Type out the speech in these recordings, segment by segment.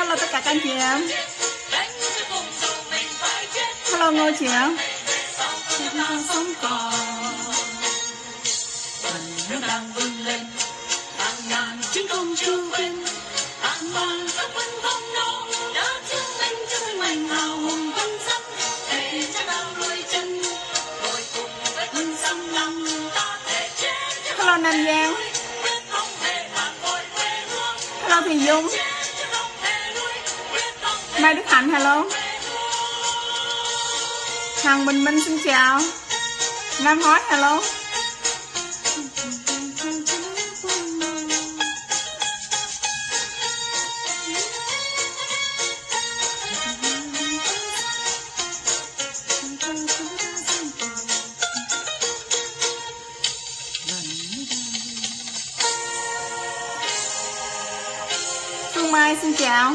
Hello tất cả các anh chị em. Hello Ngô chị em. Sống còn nó đang vươn lên hàng ngàn chiến công chưa quên, hàng ngàn các quân không nô đã chứng minh cho mình hào hùng quân dân để cho nào đuôi chân ngồi cùng với quân xâm lăng ta thể chết. Hello Nam Giang. Hello Thị Dung. Mai Đức Hạnh hello. Hằng Bình Minh xin chào. Nam Hói hello. Phương Mai xin chào.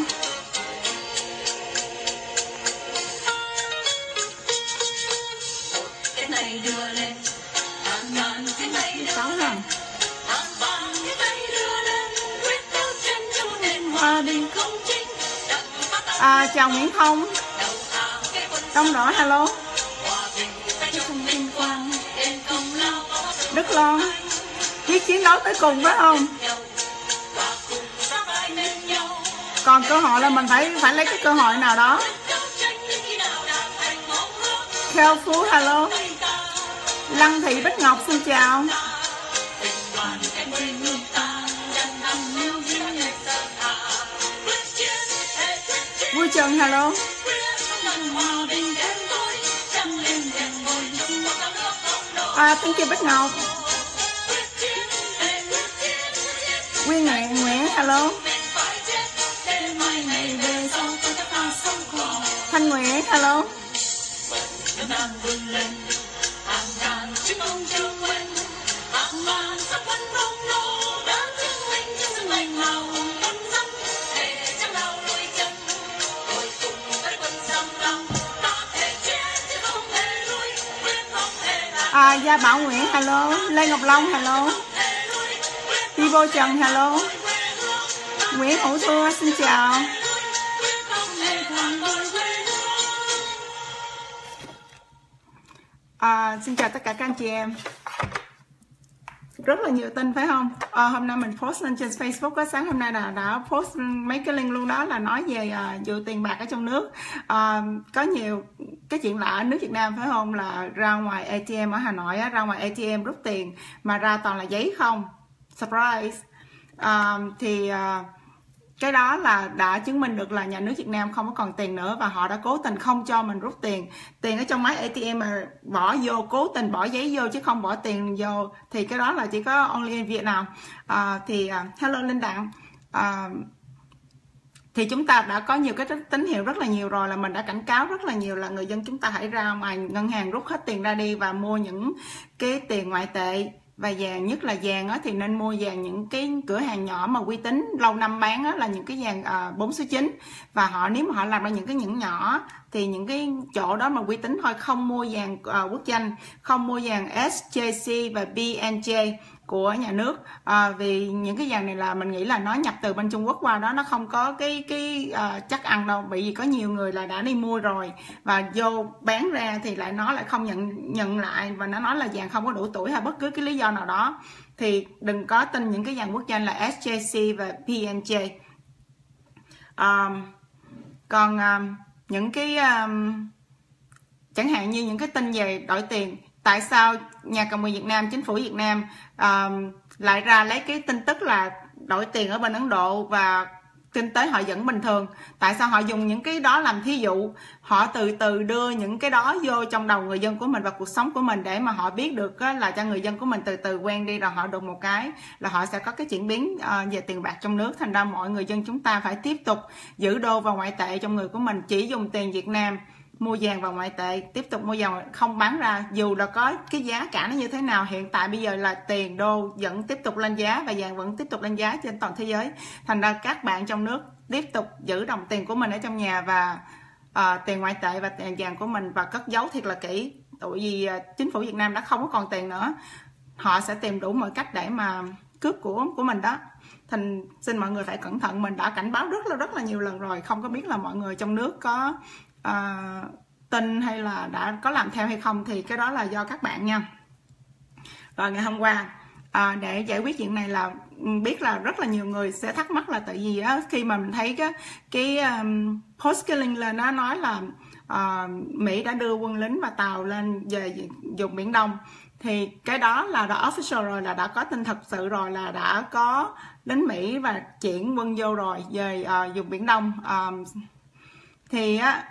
Chào Nguyễn Thông. Đông Đỏ hello. Đức Loan. Quyết chiến đấu tới cùng phải không? Còn cơ hội là mình phải lấy cái cơ hội nào đó. Kheo Phú hello. Lăng Thị Bích Ngọc xin chào. Vui Trần hello. Thank you Bích Ngọc. Nguyên Nguyễn hello. Thanh Nguyễn hello. Gia Bảo Nguyễn hello. Lê Ngọc Long hello. Đi Vô Trần hello. Nguyễn Hữu Thua xin chào. Xin chào tất cả các anh chị em. Rất là nhiều tin phải không? Hôm nay mình post lên trên Facebook có sáng hôm nay là đã post mấy cái link luôn đó là nói về vụ tiền bạc ở trong nước. Có nhiều cái chuyện lạ ở nước Việt Nam phải không, là ra ngoài ATM ở Hà Nội á, ra ngoài ATM rút tiền mà ra toàn là giấy không. Surprise. Cái đó là đã chứng minh được là nhà nước Việt Nam không có còn tiền nữa và họ đã cố tình không cho mình rút tiền. Tiền ở trong máy ATM mà bỏ vô, cố tình bỏ giấy vô chứ không bỏ tiền vô thì cái đó là chỉ có only in Việt Nam. Hello Linh Đặng. Thì chúng ta đã có nhiều cái tín hiệu rất là nhiều rồi, là mình đã cảnh cáo rất là nhiều là người dân chúng ta hãy ra ngoài ngân hàng rút hết tiền ra đi và mua những cái tiền ngoại tệ. Và vàng, nhất là vàng á, thì nên mua vàng những cái cửa hàng nhỏ mà uy tín lâu năm bán á, là những cái vàng 4 số 9. Và nếu mà họ làm ra những cái nhẫn nhỏ thì những cái chỗ đó mà uy tín thôi, không mua vàng quốc doanh, không mua vàng SJC và BNJ của nhà nước. Vì những cái vàng này là mình nghĩ là nó nhập từ bên Trung Quốc qua đó, nó không có cái chắc ăn đâu, bởi vì có nhiều người là đã đi mua rồi và vô bán ra thì lại nó lại không nhận lại và nó nói là vàng không có đủ tuổi hay bất cứ cái lý do nào đó. Thì đừng có tin những cái vàng quốc doanh là SJC và BNJ. Còn những cái chẳng hạn như những cái tin về đổi tiền, tại sao nhà cầm quyền Việt Nam, chính phủ Việt Nam lại ra lấy cái tin tức là đổi tiền ở bên Ấn Độ và kinh tế họ vẫn bình thường? Tại sao họ dùng những cái đó làm thí dụ? Họ từ từ đưa những cái đó vô trong đầu người dân của mình và cuộc sống của mình để mà họ biết được là cho người dân của mình từ từ quen đi, rồi họ đụng một cái là họ sẽ có cái chuyển biến về tiền bạc trong nước. Thành ra mọi người dân chúng ta phải tiếp tục giữ đô và ngoại tệ trong người của mình, chỉ dùng tiền Việt Nam mua vàng và ngoại tệ, tiếp tục mua vàng không bán ra, dù là có cái giá cả nó như thế nào. Hiện tại bây giờ là tiền đô vẫn tiếp tục lên giá và vàng vẫn tiếp tục lên giá trên toàn thế giới. Thành ra các bạn trong nước tiếp tục giữ đồng tiền của mình ở trong nhà và tiền ngoại tệ và tiền vàng của mình và cất giấu thiệt là kỹ. Tại vì chính phủ Việt Nam đã không có còn tiền nữa, họ sẽ tìm đủ mọi cách để mà cướp của mình đó. xin mọi người phải cẩn thận. Mình đã cảnh báo rất là nhiều lần rồi, không có biết là mọi người trong nước có tin hay là đã có làm theo hay không, thì cái đó là do các bạn nha. Rồi ngày hôm qua để giải quyết chuyện này là biết là rất là nhiều người sẽ thắc mắc là tại vì á, khi mà mình thấy cái post cái link lên nó nói là Mỹ đã đưa quân lính và tàu lên về vùng Biển Đông, thì cái đó là đã official rồi, là đã có tin thật sự rồi, là đã có lính Mỹ và chuyển quân vô rồi về vùng Biển Đông. Thì á,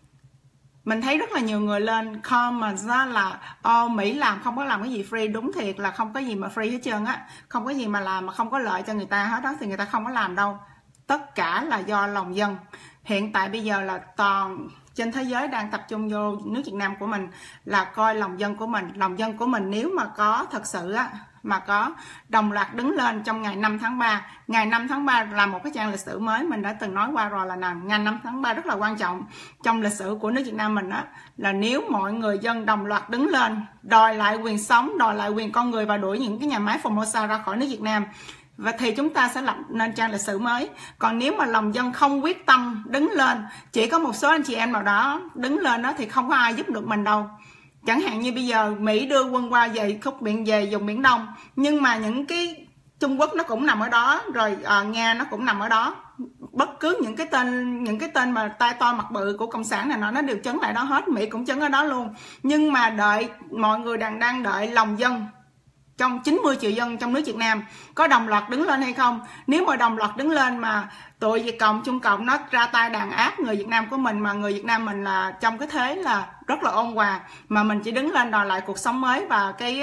mình thấy rất là nhiều người lên comment đó là Mỹ làm không có làm cái gì free. Đúng thiệt là không có gì mà free hết trơn á, không có gì mà làm mà không có lợi cho người ta hết đó, thì người ta không có làm đâu. Tất cả là do lòng dân. Hiện tại bây giờ là toàn trên thế giới đang tập trung vô nước Việt Nam của mình là coi lòng dân của mình. Lòng dân của mình nếu mà có thật sự á, mà có đồng loạt đứng lên trong ngày 5 tháng 3. Ngày 5 tháng 3 là một cái trang lịch sử mới, mình đã từng nói qua rồi là ngày 5 tháng 3 rất là quan trọng trong lịch sử của nước Việt Nam mình á, là nếu mọi người dân đồng loạt đứng lên đòi lại quyền sống, đòi lại quyền con người và đuổi những cái nhà máy Formosa ra khỏi nước Việt Nam, và thì chúng ta sẽ lập nên trang lịch sử mới. Còn nếu mà lòng dân không quyết tâm đứng lên, chỉ có một số anh chị em nào đó đứng lên đó, thì không có ai giúp được mình đâu. Chẳng hạn như bây giờ Mỹ đưa quân qua về khúc biển, về vùng Biển Đông, nhưng mà những cái Trung Quốc nó cũng nằm ở đó, rồi Nga nó cũng nằm ở đó. Bất cứ những cái tên mà tai to mặt bự của cộng sản này nó đều chấn lại đó hết. Mỹ cũng chấn ở đó luôn. Nhưng mà đợi mọi người đang đợi lòng dân trong 90 triệu dân trong nước Việt Nam có đồng loạt đứng lên hay không. Nếu mà đồng loạt đứng lên mà tụi Việt Cộng, Trung Cộng nó ra tay đàn áp người Việt Nam của mình, mà người Việt Nam mình là trong cái thế là rất là ôn hòa, mà mình chỉ đứng lên đòi lại cuộc sống mới và cái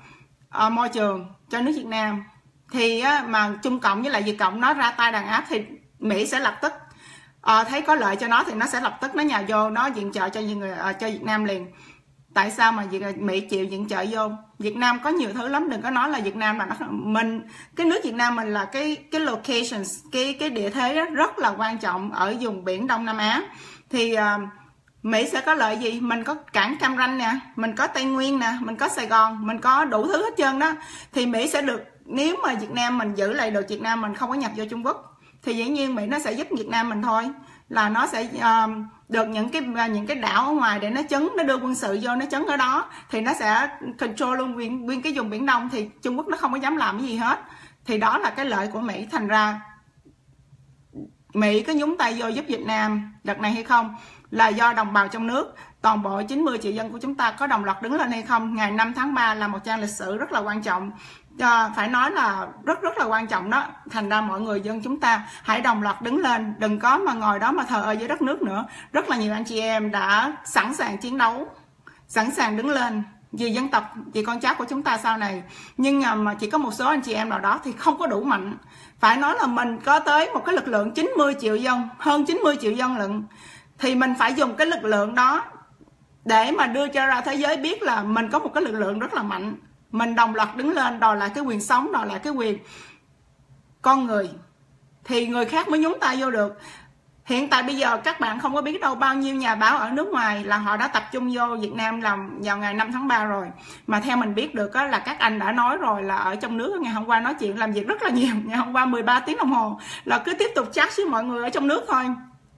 môi trường cho nước Việt Nam, thì mà Trung Cộng với lại Việt Cộng nó ra tay đàn áp, thì Mỹ sẽ lập tức thấy có lợi cho nó, thì nó sẽ lập tức nó nhào vô, nó viện trợ cho cho Việt Nam liền. Tại sao mà Mỹ chịu viện trợ vô? Việt Nam có nhiều thứ lắm, đừng có nói là Việt Nam là cái nước Việt Nam mình là cái locations, cái địa thế rất là quan trọng ở vùng biển Đông Nam Á. Thì Mỹ sẽ có lợi gì? Mình có cảng Cam Ranh nè, mình có Tây Nguyên nè, mình có Sài Gòn, mình có đủ thứ hết trơn đó. Thì Mỹ sẽ được, nếu mà Việt Nam mình giữ lại được Việt Nam mình không có nhập vô Trung Quốc, thì dĩ nhiên Mỹ nó sẽ giúp Việt Nam mình thôi, là nó sẽ được những cái đảo ở ngoài để nó đưa quân sự vô, nó chấn ở đó, thì nó sẽ control luôn nguyên cái vùng Biển Đông, thì Trung Quốc nó không có dám làm cái gì hết. Thì đó là cái lợi của Mỹ. Thành ra Mỹ có nhúng tay vô giúp Việt Nam đợt này hay không là do đồng bào trong nước, toàn bộ 90 triệu dân của chúng ta có đồng loạt đứng lên hay không. Ngày 5 tháng 3 là một trang lịch sử rất là quan trọng, phải nói là rất là quan trọng đó. Thành ra mọi người dân chúng ta hãy đồng loạt đứng lên, đừng có mà ngồi đó mà thờ ơ với đất nước nữa. Rất là nhiều anh chị em đã sẵn sàng chiến đấu, sẵn sàng đứng lên vì dân tộc, vì con cháu của chúng ta sau này. Nhưng mà chỉ có một số anh chị em nào đó thì không có đủ mạnh. Phải nói là mình có tới một cái lực lượng 90 triệu dân, hơn 90 triệu dân lận, thì mình phải dùng cái lực lượng đó để mà đưa cho ra thế giới biết là mình có một cái lực lượng rất là mạnh. Mình đồng loạt đứng lên đòi lại cái quyền sống, đòi lại cái quyền con người, thì người khác mới nhúng tay vô được. Hiện tại bây giờ các bạn không có biết đâu, bao nhiêu nhà báo ở nước ngoài là họ đã tập trung vô Việt Nam làm vào ngày 5 tháng 3 rồi. Mà theo mình biết được là các anh đã nói rồi là ở trong nước ngày hôm qua nói chuyện làm việc rất là nhiều. Ngày hôm qua 13 tiếng đồng hồ là cứ tiếp tục chat với mọi người ở trong nước thôi.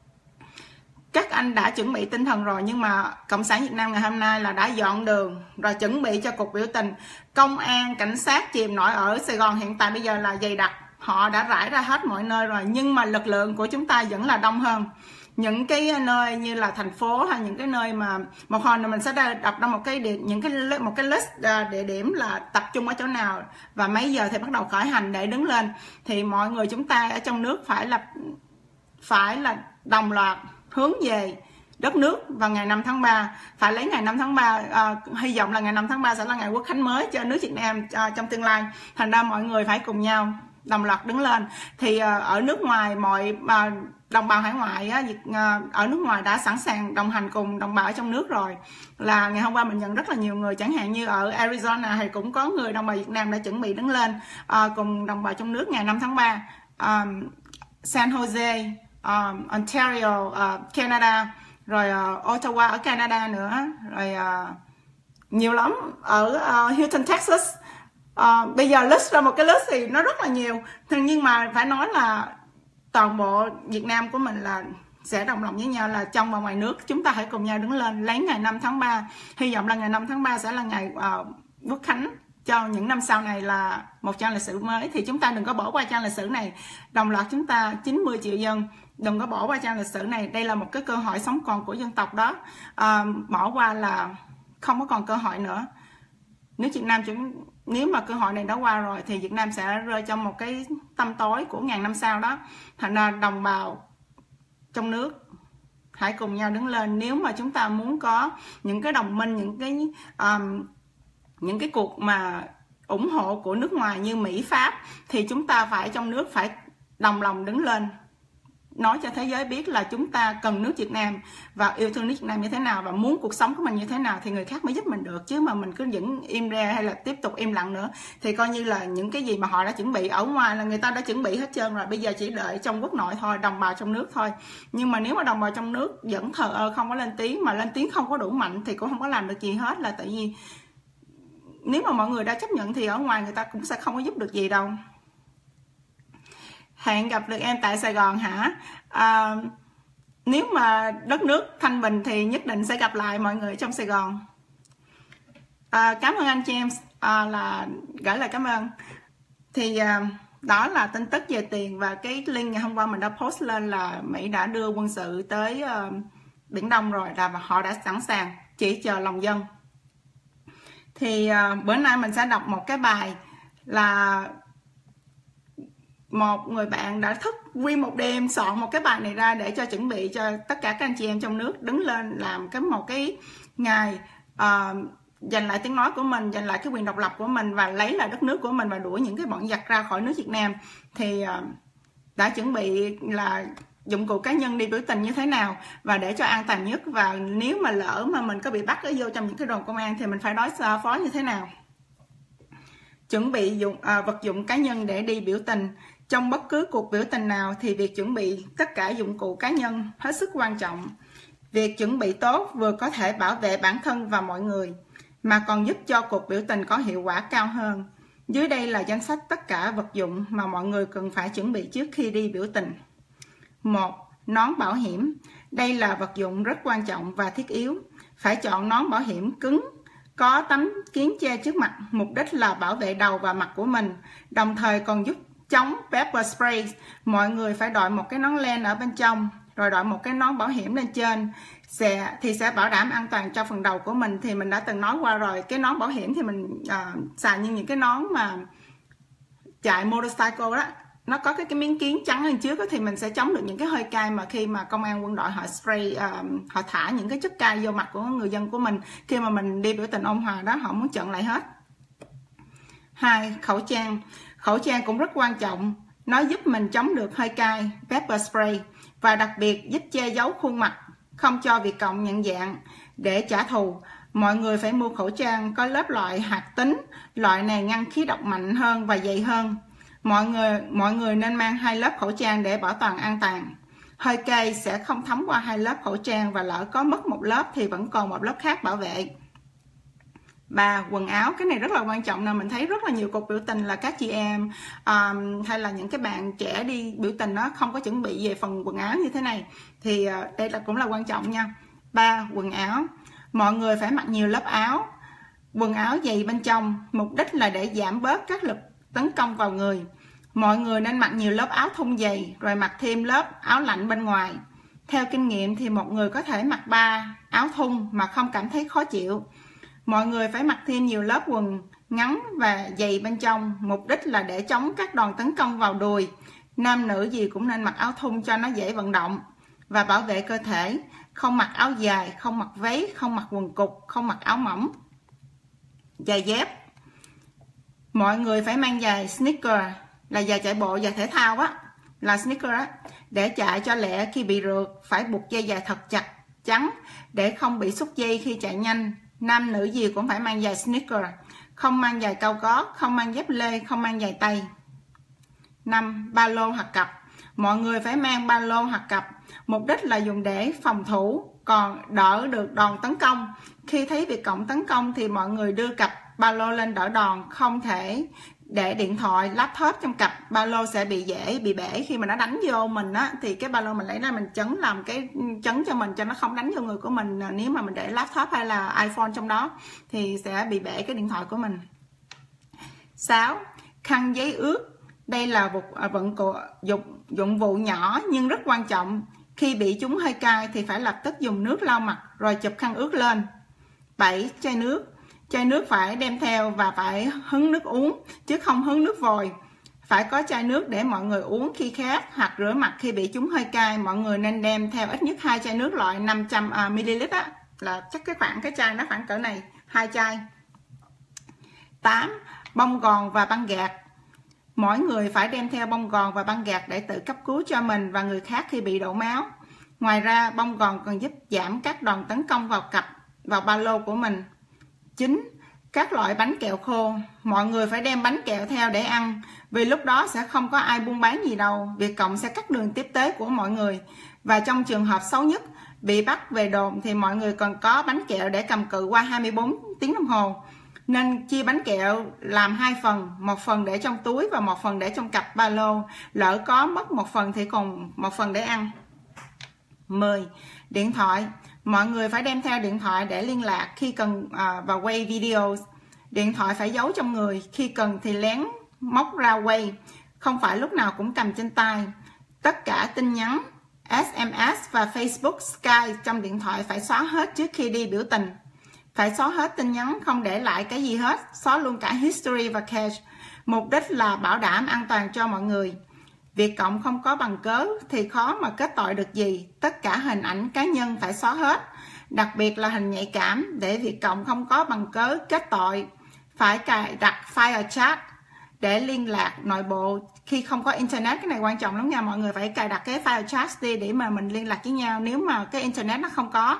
Các anh đã chuẩn bị tinh thần rồi, nhưng mà Cộng sản Việt Nam ngày hôm nay là đã dọn đường rồi, chuẩn bị cho cuộc biểu tình. Công an, cảnh sát chìm nổi ở Sài Gòn hiện tại bây giờ là dày đặc, họ đã rải ra hết mọi nơi rồi, nhưng mà lực lượng của chúng ta vẫn là đông hơn. Những cái nơi như là thành phố hay những cái nơi mà một hồi mình sẽ đọc ra một cái list địa điểm là tập trung ở chỗ nào và mấy giờ thì bắt đầu khởi hành để đứng lên. Thì mọi người chúng ta ở trong nước phải là đồng loạt hướng về đất nước vào ngày 5 tháng 3. Phải lấy ngày 5 tháng 3, hy vọng là ngày 5 tháng 3 sẽ là ngày quốc khánh mới cho nước Việt Nam trong tương lai. Thành ra mọi người phải cùng nhau đồng loạt đứng lên. Thì ở nước ngoài, mọi đồng bào hải ngoại ở nước ngoài đã sẵn sàng đồng hành cùng đồng bào ở trong nước rồi. Là ngày hôm qua mình nhận rất là nhiều người, chẳng hạn như ở Arizona thì cũng có người đồng bào Việt Nam đã chuẩn bị đứng lên cùng đồng bào trong nước ngày 5 tháng 3. San Jose, Ontario, Canada, rồi Ottawa ở Canada nữa, rồi nhiều lắm, ở Houston, Texas, Bây giờ list ra một cái list thì nó rất là nhiều, nhưng mà phải nói là toàn bộ Việt Nam của mình là sẽ đồng lòng với nhau là trong và ngoài nước chúng ta hãy cùng nhau đứng lên lấy ngày 5 tháng 3. Hy vọng là ngày 5 tháng 3 sẽ là ngày Quốc khánh cho những năm sau này là một trang lịch sử mới. Thì chúng ta đừng có bỏ qua trang lịch sử này. Đồng loạt chúng ta 90 triệu dân, đừng có bỏ qua trang lịch sử này. Đây là một cái cơ hội sống còn của dân tộc đó. Bỏ qua là không có còn cơ hội nữa. Nếu Việt Nam nếu mà cơ hội này đã qua rồi thì Việt Nam sẽ rơi trong một cái tăm tối của ngàn năm sau đó. Thành ra đồng bào trong nước hãy cùng nhau đứng lên. Nếu mà chúng ta muốn có những cái đồng minh, những cái cuộc mà ủng hộ của nước ngoài như Mỹ, Pháp, thì chúng ta phải trong nước phải đồng lòng đứng lên, nói cho thế giới biết là chúng ta cần nước Việt Nam và yêu thương nước Việt Nam như thế nào và muốn cuộc sống của mình như thế nào thì người khác mới giúp mình được. Chứ mà mình cứ vẫn im re hay là tiếp tục im lặng nữa thì coi như là những cái gì mà họ đã chuẩn bị ở ngoài là người ta đã chuẩn bị hết trơn rồi. Bây giờ chỉ đợi trong quốc nội thôi, đồng bào trong nước thôi. Nhưng mà nếu mà đồng bào trong nước vẫn thờ ơ, không có lên tiếng, mà lên tiếng không có đủ mạnh thì cũng không có làm được gì hết. Là tại vì nếu mà mọi người đã chấp nhận thì ở ngoài người ta cũng sẽ không có giúp được gì đâu. Hẹn gặp được em tại Sài Gòn hả? Nếu mà đất nước thanh bình thì nhất định sẽ gặp lại mọi người trong Sài Gòn. Cảm ơn anh James là gửi lời cảm ơn. Thì đó là tin tức về tiền, và cái link ngày hôm qua mình đã post lên là Mỹ đã đưa quân sự tới Biển Đông rồi, là họ đã sẵn sàng, chỉ chờ lòng dân. Thì bữa nay mình sẽ đọc một cái bài là một người bạn đã thức nguyên một đêm soạn một cái bài này ra để cho chuẩn bị cho tất cả các anh chị em trong nước đứng lên làm một cái ngày giành lại tiếng nói của mình, giành lại cái quyền độc lập của mình và lấy lại đất nước của mình và đuổi những cái bọn giặc ra khỏi nước Việt Nam. Thì đã chuẩn bị là dụng cụ cá nhân đi biểu tình như thế nào và để cho an toàn nhất, và nếu mà lỡ mà mình có bị bắt ở vô trong những cái đồn công an thì mình phải đối phó như thế nào. Chuẩn bị vật dụng cá nhân để đi biểu tình. Trong bất cứ cuộc biểu tình nào thì việc chuẩn bị tất cả dụng cụ cá nhân hết sức quan trọng. Việc chuẩn bị tốt vừa có thể bảo vệ bản thân và mọi người, mà còn giúp cho cuộc biểu tình có hiệu quả cao hơn. Dưới đây là danh sách tất cả vật dụng mà mọi người cần phải chuẩn bị trước khi đi biểu tình. 1. Nón bảo hiểm. Đây là vật dụng rất quan trọng và thiết yếu. Phải chọn nón bảo hiểm cứng, có tấm kiến che trước mặt, mục đích là bảo vệ đầu và mặt của mình, đồng thời còn giúp chống pepper spray. Mọi người phải đội một cái nón len ở bên trong, rồi đội một cái nón bảo hiểm lên trên, thì sẽ bảo đảm an toàn cho phần đầu của mình. Thì mình đã từng nói qua rồi, cái nón bảo hiểm thì mình xài như những cái nón mà chạy motorcycle đó, nó có cái miếng kiến trắng lên trước đó, thì mình sẽ chống được những cái hơi cay mà khi mà công an quân đội họ spray, họ thả những cái chất cay vô mặt của người dân của mình khi mà mình đi biểu tình ôn hòa đó, họ muốn chặn lại hết. 2. Khẩu trang. Khẩu trang cũng rất quan trọng, nó giúp mình chống được hơi cay, pepper spray, và đặc biệt giúp che giấu khuôn mặt, không cho Việt Cộng nhận dạng. Để trả thù, mọi người phải mua khẩu trang có lớp loại hoạt tính, loại này ngăn khí độc mạnh hơn và dày hơn. Mọi người nên mang 2 lớp khẩu trang để bảo toàn an toàn. Hơi cay sẽ không thấm qua 2 lớp khẩu trang, và lỡ có mất một lớp thì vẫn còn một lớp khác bảo vệ. 3. Quần áo. Cái này rất là quan trọng nè. Mình thấy rất là nhiều cuộc biểu tình là các chị em hay là những cái bạn trẻ đi biểu tình nó không có chuẩn bị về phần quần áo như thế này. Thì đây cũng là quan trọng nha. 3. Quần áo. Mọi người phải mặc nhiều lớp áo. Quần áo dày bên trong, mục đích là để giảm bớt các lực tấn công vào người. Mọi người nên mặc nhiều lớp áo thun dày, rồi mặc thêm lớp áo lạnh bên ngoài. Theo kinh nghiệm thì một người có thể mặc 3 áo thun mà không cảm thấy khó chịu. Mọi người phải mặc thêm nhiều lớp quần ngắn và dày bên trong, mục đích là để chống các đòn tấn công vào đùi. Nam nữ gì cũng nên mặc áo thun cho nó dễ vận động và bảo vệ cơ thể. Không mặc áo dài, không mặc váy, không mặc quần cục, không mặc áo mỏng. Giày dép. Mọi người phải mang giày sneaker, là giày chạy bộ, giày thể thao á, là sneaker á, để chạy cho lẹ. Khi bị rượt phải buộc dây dài thật chặt chắn để không bị xúc dây khi chạy nhanh. Nam nữ gì cũng phải mang giày sneaker, không mang giày cao gót, không mang dép lê, không mang giày tay. 5. Ba lô hoặc cặp. Mọi người phải mang ba lô hoặc cặp, mục đích là dùng để phòng thủ, còn đỡ được đòn tấn công. Khi thấy Việt Cộng tấn công thì mọi người đưa cặp ba lô lên đỡ đòn, không thể để điện thoại, laptop trong cặp. Ba lô sẽ dễ bị bể khi mà nó đánh vô mình á, thì cái ba lô mình lấy ra mình chấn, làm cái chấn cho mình cho nó không đánh vô người của mình. Nếu mà mình để laptop hay là iPhone trong đó thì sẽ bị bể cái điện thoại của mình. 6. Khăn giấy ướt. Đây là một dụng cụ nhỏ nhưng rất quan trọng. Khi bị chúng hơi cay thì phải lập tức dùng nước lau mặt rồi chụp khăn ướt lên. 7. Chai nước. Chai nước phải đem theo và phải hứng nước uống chứ không hứng nước vòi. Phải có chai nước để mọi người uống khi khát hoặc rửa mặt khi bị chúng hơi cay. Mọi người nên đem theo ít nhất 2 chai nước loại 500ml á, là chắc cái chai nó khoảng cỡ này, 2 chai. 8. Bông gòn và băng gạc. Mỗi người phải đem theo bông gòn và băng gạc để tự cấp cứu cho mình và người khác khi bị đổ máu. Ngoài ra, bông gòn còn giúp giảm các đòn tấn công vào ba lô của mình. 9. Các loại bánh kẹo khô. Mọi người phải đem bánh kẹo theo để ăn, vì lúc đó sẽ không có ai buôn bán gì đâu. Việt Cộng sẽ cắt đường tiếp tế của mọi người. Và trong trường hợp xấu nhất, bị bắt về đồn thì mọi người còn có bánh kẹo để cầm cự qua 24 tiếng đồng hồ. Nên chia bánh kẹo làm 2 phần, một phần để trong túi và một phần để trong cặp ba lô. Lỡ có mất một phần thì còn một phần để ăn. 10. Điện thoại. Mọi người phải đem theo điện thoại để liên lạc khi cần và quay video. Điện thoại phải giấu trong người, khi cần thì lén móc ra quay, không phải lúc nào cũng cầm trên tay. Tất cả tin nhắn, SMS và Facebook, Skype trong điện thoại phải xóa hết trước khi đi biểu tình. Phải xóa hết tin nhắn, không để lại cái gì hết, xóa luôn cả history và cache. Mục đích là bảo đảm an toàn cho mọi người. Việt Cộng không có bằng cớ thì khó mà kết tội được gì. Tất cả hình ảnh cá nhân phải xóa hết, đặc biệt là hình nhạy cảm, để Việt Cộng không có bằng cớ kết tội. Phải cài đặt file chat để liên lạc nội bộ khi không có internet. Cái này quan trọng lắm nha, mọi người phải cài đặt cái file chat đi để mà mình liên lạc với nhau nếu mà cái internet nó không có.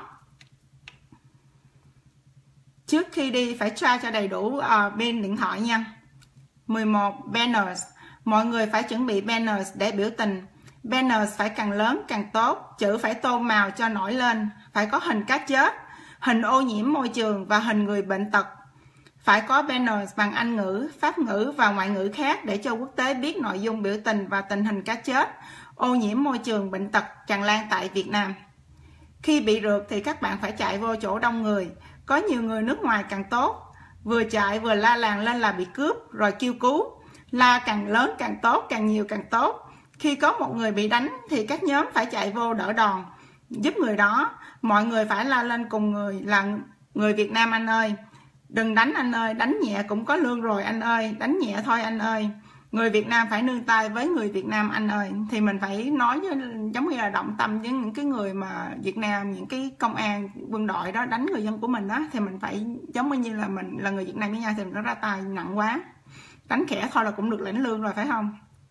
Trước khi đi phải tra cho đầy đủ pin điện thoại nha. 11. Banners. Mọi người phải chuẩn bị banners để biểu tình. Banners phải càng lớn càng tốt, chữ phải tô màu cho nổi lên, phải có hình cá chết, hình ô nhiễm môi trường và hình người bệnh tật. Phải có banners bằng Anh ngữ, Pháp ngữ và ngoại ngữ khác để cho quốc tế biết nội dung biểu tình và tình hình cá chết, ô nhiễm môi trường, bệnh tật tràn lan tại Việt Nam. Khi bị rượt thì các bạn phải chạy vô chỗ đông người, có nhiều người nước ngoài càng tốt. Vừa chạy vừa la làng lên là bị cướp rồi kêu cứu. La càng lớn càng tốt, càng nhiều càng tốt. Khi có một người bị đánh thì các nhóm phải chạy vô đỡ đòn, giúp người đó. Mọi người phải la lên cùng người là người Việt Nam anh ơi. Đừng đánh anh ơi, đánh nhẹ cũng có lương rồi anh ơi, đánh nhẹ thôi anh ơi. Người Việt Nam phải nương tay với người Việt Nam anh ơi. Thì mình phải nói với, giống như là động tâm với những cái người mà Việt Nam, những cái công an, quân đội đó đánh người dân của mình đó, thì mình phải giống như là mình là người Việt Nam với nhau thì mình nó ra tay nặng quá. Đánh khẽ thôi là cũng được lãnh lương rồi phải không?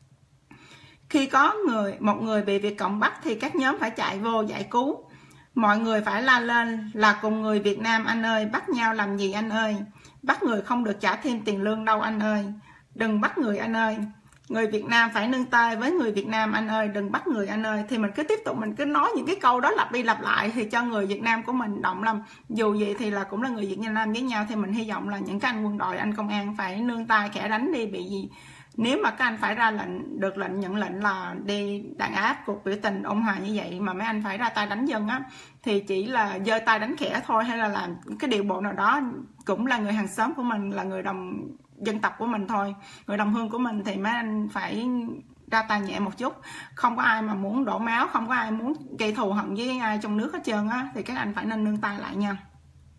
Khi có một người bị Việt Cộng bắt thì các nhóm phải chạy vô giải cứu. Mọi người phải la lên là cùng người Việt Nam anh ơi, bắt nhau làm gì anh ơi. Bắt người không được trả thêm tiền lương đâu anh ơi. Đừng bắt người anh ơi. Người Việt Nam phải nương tay với người Việt Nam anh ơi, đừng bắt người anh ơi. Thì mình cứ tiếp tục, mình cứ nói những cái câu đó lặp đi lặp lại thì cho người Việt Nam của mình động lòng. Dù gì thì là cũng là người Việt Nam với nhau, thì mình hy vọng là những cái anh quân đội, anh công an phải nương tay khẽ đánh đi. Bị gì nếu mà các anh phải ra lệnh, được nhận lệnh là đi đàn áp cuộc biểu tình ôn hòa như vậy mà mấy anh phải ra tay đánh dân á, thì chỉ là giơ tay đánh khẽ thôi, hay là làm cái điều bộ nào đó, cũng là người hàng xóm của mình, là người đồng dân tộc của mình thôi, người đồng hương của mình, thì mấy anh phải ra tay nhẹ một chút. Không có ai mà muốn đổ máu, không có ai muốn gây thù hận với ai trong nước hết trơn á, thì các anh phải nên nương tay lại nha.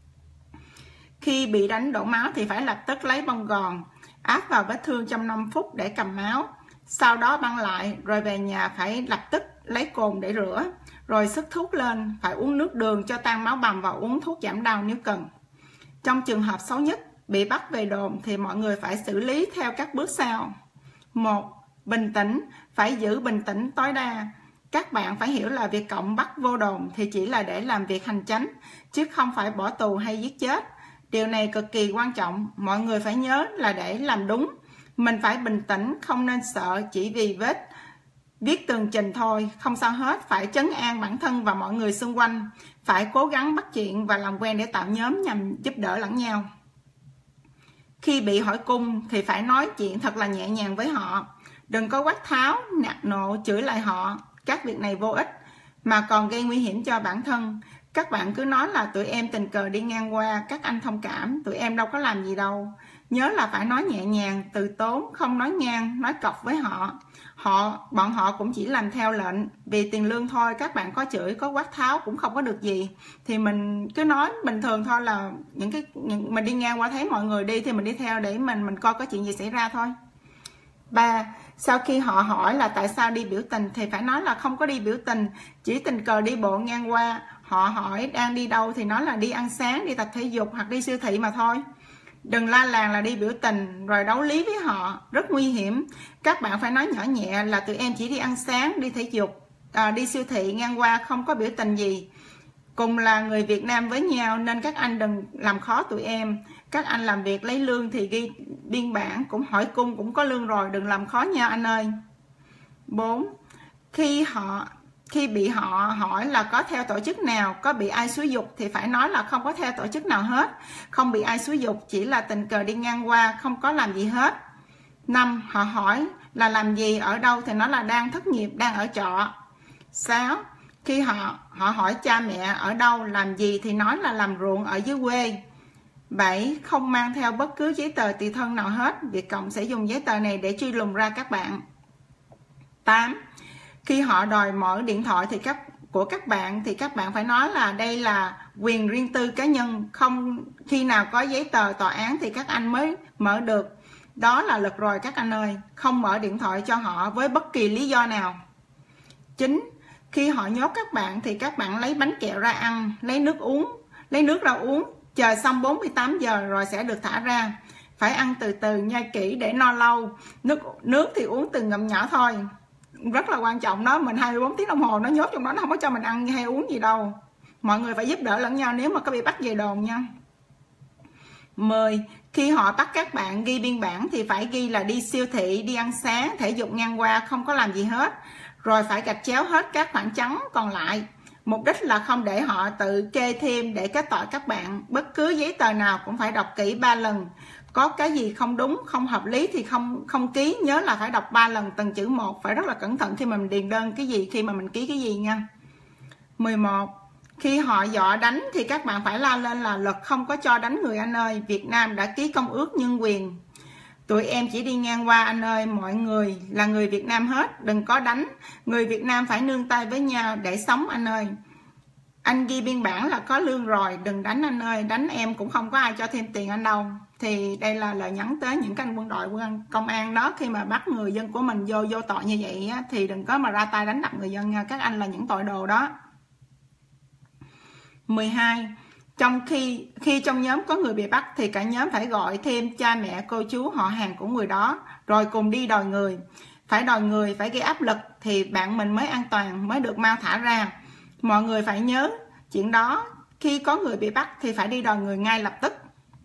Khi bị đánh đổ máu thì phải lập tức lấy bông gòn áp vào vết thương trong 5 phút để cầm máu, sau đó băng lại, rồi về nhà phải lập tức lấy cồn để rửa, rồi xức thuốc lên, phải uống nước đường cho tan máu bầm và uống thuốc giảm đau nếu cần. Trong trường hợp xấu nhất, bị bắt về đồn thì mọi người phải xử lý theo các bước sau. 1. Bình tĩnh, phải giữ bình tĩnh tối đa. Các bạn phải hiểu là Việt Cộng bắt vô đồn thì chỉ là để làm việc hành chánh, chứ không phải bỏ tù hay giết chết. Điều này cực kỳ quan trọng, mọi người phải nhớ là để làm đúng. Mình phải bình tĩnh, không nên sợ chỉ vì viết tường trình thôi, không sao hết. Phải trấn an bản thân và mọi người xung quanh. Phải cố gắng bắt chuyện và làm quen để tạo nhóm nhằm giúp đỡ lẫn nhau. Khi bị hỏi cung thì phải nói chuyện thật là nhẹ nhàng với họ. Đừng có quát tháo, nạt nộ, chửi lại họ. Các việc này vô ích, mà còn gây nguy hiểm cho bản thân. Các bạn cứ nói là tụi em tình cờ đi ngang qua, các anh thông cảm, tụi em đâu có làm gì đâu. Nhớ là phải nói nhẹ nhàng, từ tốn, không nói ngang, nói cọc với họ. Bọn họ cũng chỉ làm theo lệnh, vì tiền lương thôi. Các bạn có chửi, có quát tháo cũng không có được gì. Thì mình cứ nói bình thường thôi, là mình đi ngang qua thấy mọi người đi thì mình đi theo để mình coi có chuyện gì xảy ra thôi. 3. Sau khi họ hỏi là tại sao đi biểu tình thì phải nói là không có đi biểu tình, chỉ tình cờ đi bộ ngang qua. Họ hỏi đang đi đâu thì nói là đi ăn sáng, đi tập thể dục hoặc đi siêu thị mà thôi. Đừng la làng là đi biểu tình rồi đấu lý với họ, rất nguy hiểm. Các bạn phải nói nhỏ nhẹ là tụi em chỉ đi ăn sáng, đi thể dục, đi siêu thị ngang qua, không có biểu tình gì. Cùng là người Việt Nam với nhau nên các anh đừng làm khó tụi em. Các anh làm việc lấy lương thì ghi biên bản, cũng hỏi cung cũng có lương rồi, đừng làm khó nhau anh ơi. 4. Khi bị họ hỏi là có theo tổ chức nào, có bị ai xúi giục thì phải nói là không có theo tổ chức nào hết, không bị ai xúi giục, chỉ là tình cờ đi ngang qua, không có làm gì hết. 5. Họ hỏi là làm gì, ở đâu thì nói là đang thất nghiệp, đang ở trọ. 6. Khi họ hỏi cha mẹ ở đâu, làm gì thì nói là làm ruộng ở dưới quê. 7. Không mang theo bất cứ giấy tờ tùy thân nào hết, Việt Cộng sẽ dùng giấy tờ này để truy lùng ra các bạn. 8. Khi họ đòi mở điện thoại của các bạn thì các bạn phải nói là đây là quyền riêng tư cá nhân, không khi nào có giấy tờ tòa án thì các anh mới mở được. Đó là luật rồi các anh ơi, không mở điện thoại cho họ với bất kỳ lý do nào. 9. Khi họ nhốt các bạn thì các bạn lấy bánh kẹo ra ăn, lấy nước ra uống, chờ xong 48 giờ rồi sẽ được thả ra. Phải ăn từ từ, nhai kỹ để no lâu. Nước thì uống từng ngụm nhỏ thôi. Rất là quan trọng đó, mình 24 tiếng đồng hồ nó nhốt trong đó, nó không có cho mình ăn hay uống gì đâu. Mọi người phải giúp đỡ lẫn nhau nếu mà có bị bắt về đồn nha. 10. Khi họ bắt các bạn ghi biên bản thì phải ghi là đi siêu thị, đi ăn sáng, thể dục ngang qua, không có làm gì hết. Rồi phải gạch chéo hết các khoảng trắng còn lại. Mục đích là không để họ tự kê thêm để kết tội các bạn. Bất cứ giấy tờ nào cũng phải đọc kỹ 3 lần. Có cái gì không đúng, không hợp lý thì không ký. Nhớ là phải đọc 3 lần từng chữ một. Phải rất là cẩn thận khi mà mình điền đơn cái gì, khi mà mình ký cái gì nha. 11. Khi họ dọa đánh thì các bạn phải la lên là luật không có cho đánh người anh ơi. Việt Nam đã ký công ước nhân quyền. Tụi em chỉ đi ngang qua anh ơi, mọi người là người Việt Nam hết, đừng có đánh. Người Việt Nam phải nương tay với nhau để sống anh ơi. Anh ghi biên bản là có lương rồi, đừng đánh anh ơi, đánh em cũng không có ai cho thêm tiền anh đâu. Thì đây là lời nhắn tới những anh quân đội, công an đó, khi mà bắt người dân của mình vô tội như vậy á, thì đừng có mà ra tay đánh đập người dân nha, các anh là những tội đồ đó. 12. Khi trong nhóm có người bị bắt thì cả nhóm phải gọi thêm cha mẹ, cô chú, họ hàng của người đó, rồi cùng đi đòi người. Phải đòi người, phải gây áp lực thì bạn mình mới an toàn, mới được mau thả ra. Mọi người phải nhớ chuyện đó, khi có người bị bắt thì phải đi đòi người ngay lập tức.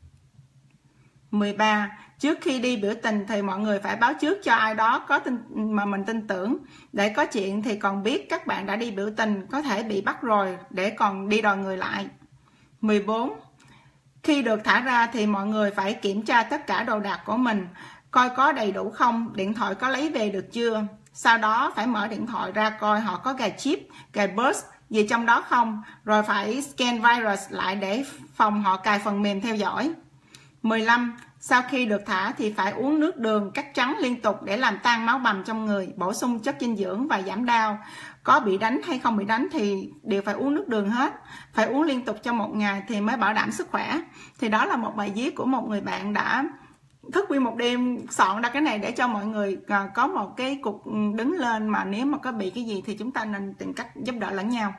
13. Trước khi đi biểu tình thì mọi người phải báo trước cho ai đó mà mình tin tưởng, để có chuyện thì còn biết các bạn đã đi biểu tình, có thể bị bắt rồi để còn đi đòi người lại. 14. Khi được thả ra thì mọi người phải kiểm tra tất cả đồ đạc của mình, coi có đầy đủ không, điện thoại có lấy về được chưa. Sau đó phải mở điện thoại ra coi họ có cài chip, cài burst gì trong đó không, rồi phải scan virus lại để phòng họ cài phần mềm theo dõi. 15. Sau khi được thả thì phải uống nước đường cắt trắng liên tục để làm tan máu bầm trong người, bổ sung chất dinh dưỡng và giảm đau. Có bị đánh hay không bị đánh thì đều phải uống nước đường hết. Phải uống liên tục trong 1 ngày thì mới bảo đảm sức khỏe. Thì đó là một bài viết của một người bạn đã thức nguyên một đêm soạn ra cái này để cho mọi người có một cái cục đứng lên, mà nếu mà có bị cái gì thì chúng ta nên tìm cách giúp đỡ lẫn nhau.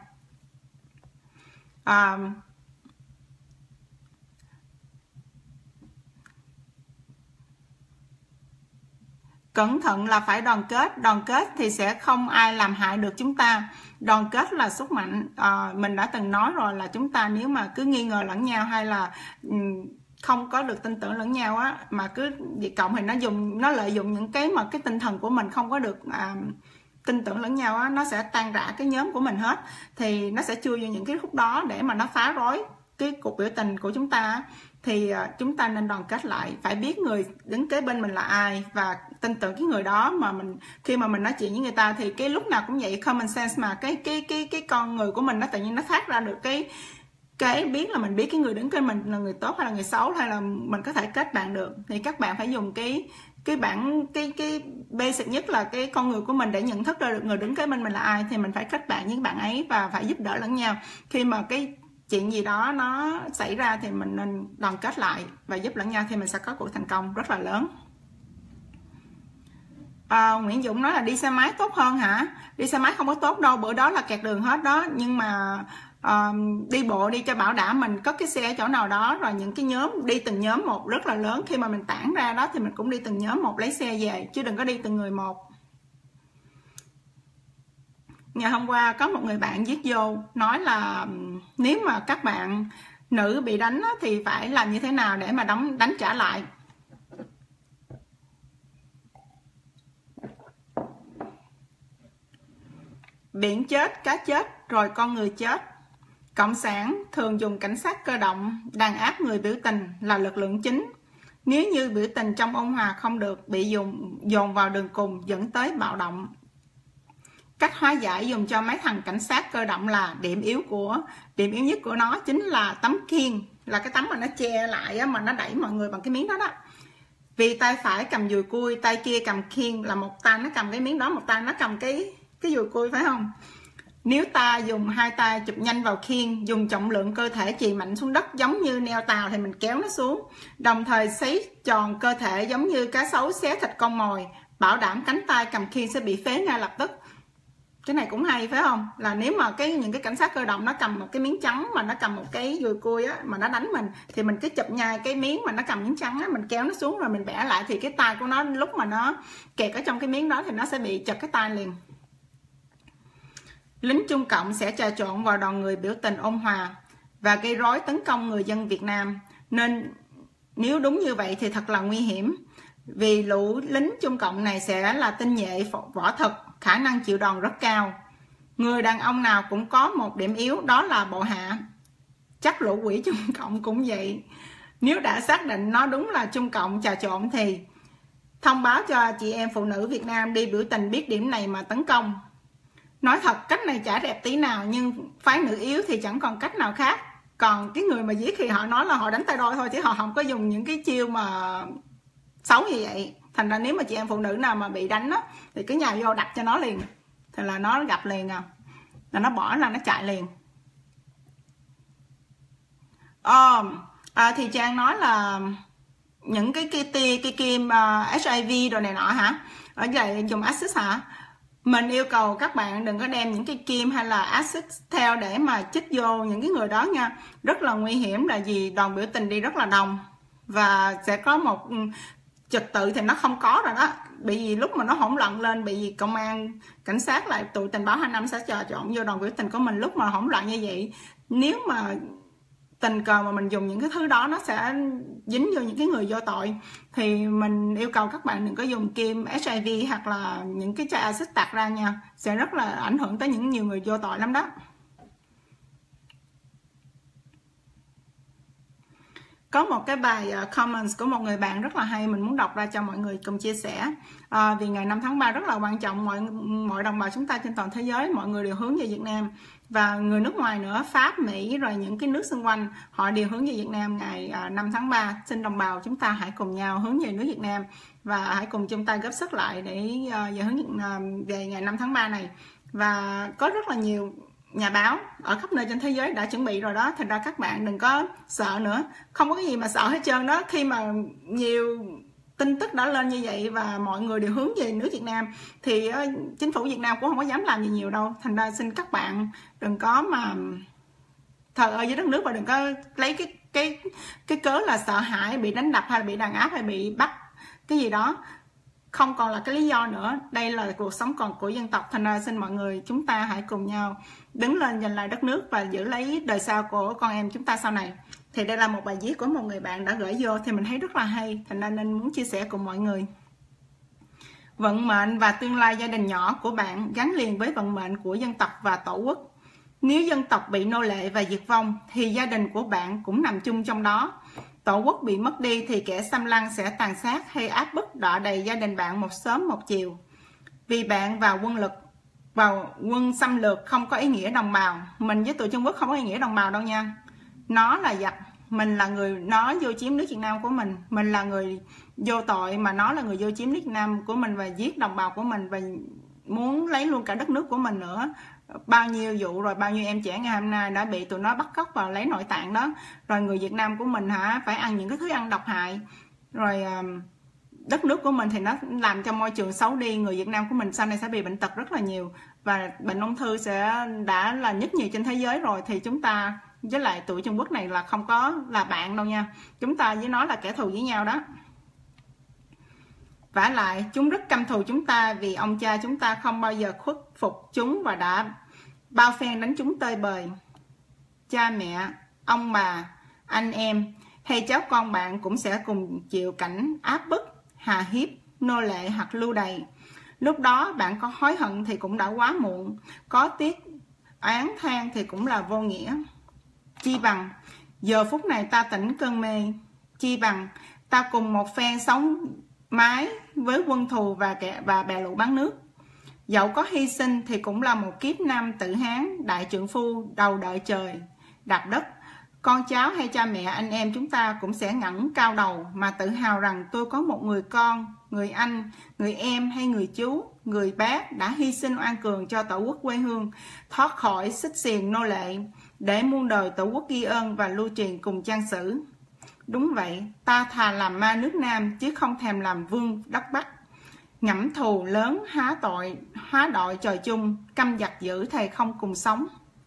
Cẩn thận là phải đoàn kết thì sẽ không ai làm hại được chúng ta. Đoàn kết là sức mạnh. Mình đã từng nói rồi là chúng ta nếu mà cứ nghi ngờ lẫn nhau hay là không có được tin tưởng lẫn nhau á, mà cứ Việt Cộng thì nó lợi dụng những cái mà cái tinh thần của mình không có được tin tưởng lẫn nhau á, nó sẽ tan rã cái nhóm của mình hết, thì nó sẽ chui vào những cái khúc đó để mà nó phá rối cái cuộc biểu tình của chúng ta. thì chúng ta nên đoàn kết lại, phải biết người đứng kế bên mình là ai và tin tưởng cái người đó. Mà mình khi mà mình nói chuyện với người ta thì cái lúc nào cũng vậy, common sense mà cái con người của mình nó tự nhiên nó phát ra được cái biết là mình biết cái người đứng kế mình là người tốt hay là người xấu, hay là mình có thể kết bạn được. Thì các bạn phải dùng cái basic nhất là cái con người của mình để nhận thức ra được người đứng kế bên mình là ai, thì mình phải kết bạn với bạn ấy và phải giúp đỡ lẫn nhau. Khi mà cái chuyện gì đó nó xảy ra thì mình nên đoàn kết lại và giúp lẫn nhau thì mình sẽ có cuộc thành công rất là lớn. Nguyễn Dũng nói là đi xe máy tốt hơn hả? Đi xe máy không có tốt đâu, bữa đó là kẹt đường hết đó. Nhưng mà đi bộ đi cho bảo đảm mình có cái xe ở chỗ nào đó, rồi những cái nhóm đi từng nhóm một rất là lớn. Khi mà mình tản ra đó thì mình cũng đi từng nhóm một lấy xe về, chứ đừng có đi từng người một. Ngày hôm qua có một người bạn viết vô nói là nếu mà các bạn nữ bị đánh thì phải làm như thế nào để mà đánh trả lại. Biển chết, cá chết, rồi con người chết. Cộng sản thường dùng cảnh sát cơ động đàn áp người biểu tình là lực lượng chính. Nếu như biểu tình trong ôn hòa không được, bị dồn vào đường cùng dẫn tới bạo động. Cách hóa giải dùng cho mấy thằng cảnh sát cơ động là điểm yếu nhất của nó chính là tấm khiên, là cái tấm mà nó che lại mà nó đẩy mọi người bằng cái miếng đó đó. Vì tay phải cầm dùi cui, tay kia cầm khiên, là một tay nó cầm cái miếng đó, một tay nó cầm cái dùi cui, phải không? Nếu ta dùng hai tay chụp nhanh vào khiên, dùng trọng lượng cơ thể chì mạnh xuống đất giống như neo tàu thì mình kéo nó xuống, đồng thời xoáy tròn cơ thể giống như cá sấu xé thịt con mồi, bảo đảm cánh tay cầm khiên sẽ bị phế ngay lập tức. Cái này cũng hay phải không? Là nếu mà những cái cảnh sát cơ động nó cầm một cái miếng trắng mà nó cầm một cái dùi cui á mà nó đánh mình, thì mình cứ chụp nhai cái miếng mà nó cầm miếng trắng á, mình kéo nó xuống rồi mình bẻ lại, thì cái tay của nó lúc mà nó kẹt ở trong cái miếng đó thì nó sẽ bị chật cái tay liền. Lính Trung Cộng sẽ trà trộn vào đoàn người biểu tình ôn hòa và gây rối tấn công người dân Việt Nam. Nên nếu đúng như vậy thì thật là nguy hiểm. Vì lũ lính Trung Cộng này sẽ là tinh nhuệ võ thực, khả năng chịu đòn rất cao. Người đàn ông nào cũng có một điểm yếu, đó là bộ hạ. Chắc lũ quỷ Trung Cộng cũng vậy. Nếu đã xác định nó đúng là Trung Cộng trà trộn thì thông báo cho chị em phụ nữ Việt Nam đi biểu tình biết điểm này mà tấn công. Nói thật, cách này chả đẹp tí nào, nhưng phái nữ yếu thì chẳng còn cách nào khác. Còn cái người mà giết thì họ nói là họ đánh tay đôi thôi, chứ họ không có dùng những cái chiêu mà xấu như vậy. Thành ra nếu mà chị em phụ nữ nào mà bị đánh á, thì cứ nhào vô đập cho nó liền, thì là nó gặp liền à, là nó bỏ là nó chạy liền. Thì Trang nói là những cái kim HIV đồ này nọ hả? Ở vậy dùng axit hả? Mình yêu cầu các bạn đừng có đem những cái kim hay là axit theo để mà chích vô những cái người đó nha. Rất là nguy hiểm, là vì đoàn biểu tình đi rất là đông và sẽ có một trật tự thì nó không có rồi đó. Bởi vì lúc mà nó hỗn loạn lên, bởi vì công an, cảnh sát lại tụi tình báo 2 năm sẽ trà trộn vô đoàn biểu tình của mình. Lúc mà hỗn loạn như vậy, nếu mà tình cờ mà mình dùng những cái thứ đó, nó sẽ dính vô những cái người vô tội. Thì mình yêu cầu các bạn đừng có dùng kim HIV hoặc là những cái chai axit tạt ra nha, sẽ rất là ảnh hưởng tới nhiều người vô tội lắm đó. Có một cái bài comments của một người bạn rất là hay, mình muốn đọc ra cho mọi người cùng chia sẻ. Vì ngày 5 tháng 3 rất là quan trọng, mọi đồng bào chúng ta trên toàn thế giới, mọi người đều hướng về Việt Nam. Và người nước ngoài nữa, Pháp, Mỹ, rồi những cái nước xung quanh, họ đều hướng về Việt Nam ngày 5 tháng 3. Xin đồng bào chúng ta hãy cùng nhau hướng về nước Việt Nam và hãy cùng chung tay góp sức lại để hướng về ngày 5 tháng 3 này. Và có rất là nhiều nhà báo ở khắp nơi trên thế giới đã chuẩn bị rồi đó. Thành ra các bạn đừng có sợ nữa, không có cái gì mà sợ hết trơn đó. Khi mà nhiều tin tức đã lên như vậy và mọi người đều hướng về nước Việt Nam thì chính phủ Việt Nam cũng không có dám làm gì nhiều đâu. Thành ra xin các bạn đừng có mà thờ ơ với đất nước và đừng có lấy cái cớ là sợ hãi bị đánh đập hay là bị đàn áp hay bị bắt cái gì đó, không còn là cái lý do nữa. Đây là cuộc sống còn của dân tộc. Thành ra xin mọi người chúng ta hãy cùng nhau đứng lên giành lại đất nước và giữ lấy đời sau của con em chúng ta sau này. Thì đây là một bài viết của một người bạn đã gửi vô thì mình thấy rất là hay, thành ra nên muốn chia sẻ cùng mọi người. Vận mệnh và tương lai gia đình nhỏ của bạn gắn liền với vận mệnh của dân tộc và tổ quốc. Nếu dân tộc bị nô lệ và diệt vong thì gia đình của bạn cũng nằm chung trong đó. Tổ quốc bị mất đi thì kẻ xâm lăng sẽ tàn sát hay áp bức đọa đầy gia đình bạn một sớm một chiều. Vì bạn vào quân xâm lược không có ý nghĩa đồng bào. Mình với tụi Trung Quốc không có ý nghĩa đồng bào đâu nha. Nó là giặc, mình là người nó vô chiếm nước Việt Nam của mình. Mình là người vô tội mà nó là người vô chiếm nước Việt Nam của mình và giết đồng bào của mình và muốn lấy luôn cả đất nước của mình nữa. Bao nhiêu vụ rồi, bao nhiêu em trẻ ngày hôm nay đã bị tụi nó bắt cóc và lấy nội tạng đó. Rồi người Việt Nam của mình phải ăn những cái thứ ăn độc hại. Rồi đất nước của mình thì nó làm cho môi trường xấu đi. Người Việt Nam của mình sau này sẽ bị bệnh tật rất là nhiều. Và bệnh ung thư đã là nhất nhì trên thế giới rồi. Thì chúng ta với lại tụi Trung Quốc này là không có là bạn đâu nha. Chúng ta với nó là kẻ thù với nhau đó. Vả lại chúng rất căm thù chúng ta vì ông cha chúng ta không bao giờ khuất phục chúng và đã bao phen đánh chúng tơi bời. Cha mẹ, ông bà, anh em hay cháu con bạn cũng sẽ cùng chịu cảnh áp bức, hà hiếp, nô lệ hoặc lưu đày. Lúc đó bạn có hối hận thì cũng đã quá muộn, có tiếc oán than thì cũng là vô nghĩa. Chi bằng giờ phút này ta tỉnh cơn mê, chi bằng ta cùng một phen sống mái với quân thù và bè lũ bán nước. Dẫu có hy sinh thì cũng là một kiếp nam tự Hán, đại trượng phu đầu đợi trời đạp đất. Con cháu hay cha mẹ anh em chúng ta cũng sẽ ngẩng cao đầu mà tự hào rằng tôi có một người con, người anh, người em hay người chú, người bác đã hy sinh oan cường cho tổ quốc quê hương, thoát khỏi xích xiềng nô lệ, để muôn đời tổ quốc ghi ơn và lưu truyền cùng trang sử. Đúng vậy, ta thà làm ma nước Nam chứ không thèm làm vương đất Bắc. Ngẫm thù lớn hóa đội trời chung, căm giặc dữ thầy không cùng sống.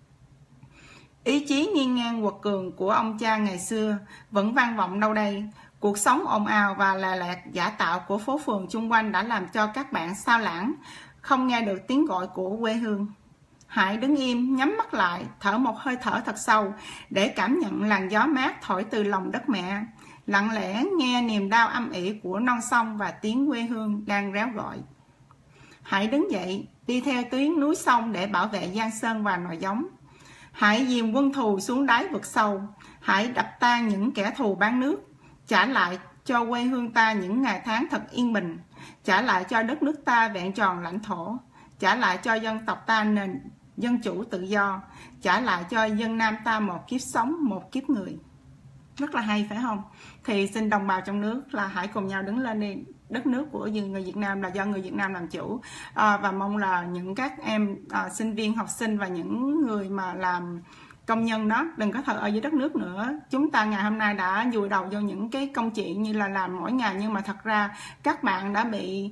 Ý chí nghiêng ngang quật cường của ông cha ngày xưa vẫn vang vọng đâu đây. Cuộc sống ồn ào và lè lẹt giả tạo của phố phường chung quanh đã làm cho các bạn sao lãng, không nghe được tiếng gọi của quê hương. Hãy đứng im, nhắm mắt lại, thở một hơi thở thật sâu để cảm nhận làn gió mát thổi từ lòng đất mẹ, lặng lẽ nghe niềm đau âm ỉ của non sông và tiếng quê hương đang réo gọi. Hãy đứng dậy, đi theo tuyến núi sông để bảo vệ Giang Sơn và nòi giống. Hãy dìm quân thù xuống đáy vực sâu, hãy đập tan những kẻ thù bán nước, trả lại cho quê hương ta những ngày tháng thật yên bình, trả lại cho đất nước ta vẹn tròn lãnh thổ, trả lại cho dân tộc ta nền dân chủ tự do, trả lại cho dân Nam ta một kiếp sống, một kiếp người. Rất là hay phải không? Thì xin đồng bào trong nước là hãy cùng nhau đứng lên đi. Đất nước của người Việt Nam là do người Việt Nam làm chủ, và mong là những các em sinh viên, học sinh và những người mà làm công nhân đó đừng có thờ ơ với đất nước nữa. Chúng ta ngày hôm nay đã vùi đầu vô những cái công chuyện như là làm mỗi ngày, nhưng mà thật ra các bạn đã bị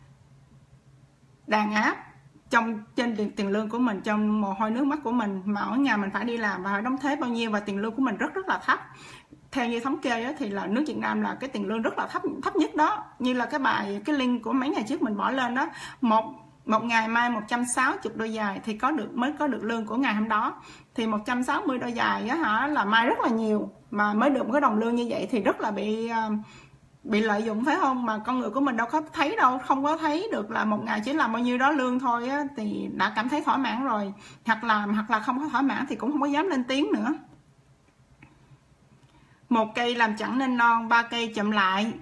đàn áp trên tiền lương của mình, trong mồ hôi nước mắt của mình, mà mỗi ngày mình phải đi làm và phải đóng thuế bao nhiêu, và tiền lương của mình rất là thấp. Theo như thống kê đó, thì là nước Việt Nam là cái tiền lương rất là thấp nhất đó. Như là cái link của mấy ngày trước mình bỏ lên đó, một ngày may 160 đôi giày thì mới có được lương của ngày hôm đó. Thì 160 đôi giày á là may rất là nhiều mà mới được một cái đồng lương như vậy thì rất là bị lợi dụng phải không? Mà con người của mình đâu có thấy đâu, không có thấy được là một ngày chỉ làm bao nhiêu đó lương thôi á, thì đã cảm thấy thỏa mãn rồi. Hoặc là không có thỏa mãn thì cũng không có dám lên tiếng nữa. Một cây làm chẳng nên non, ba cây chậm lại.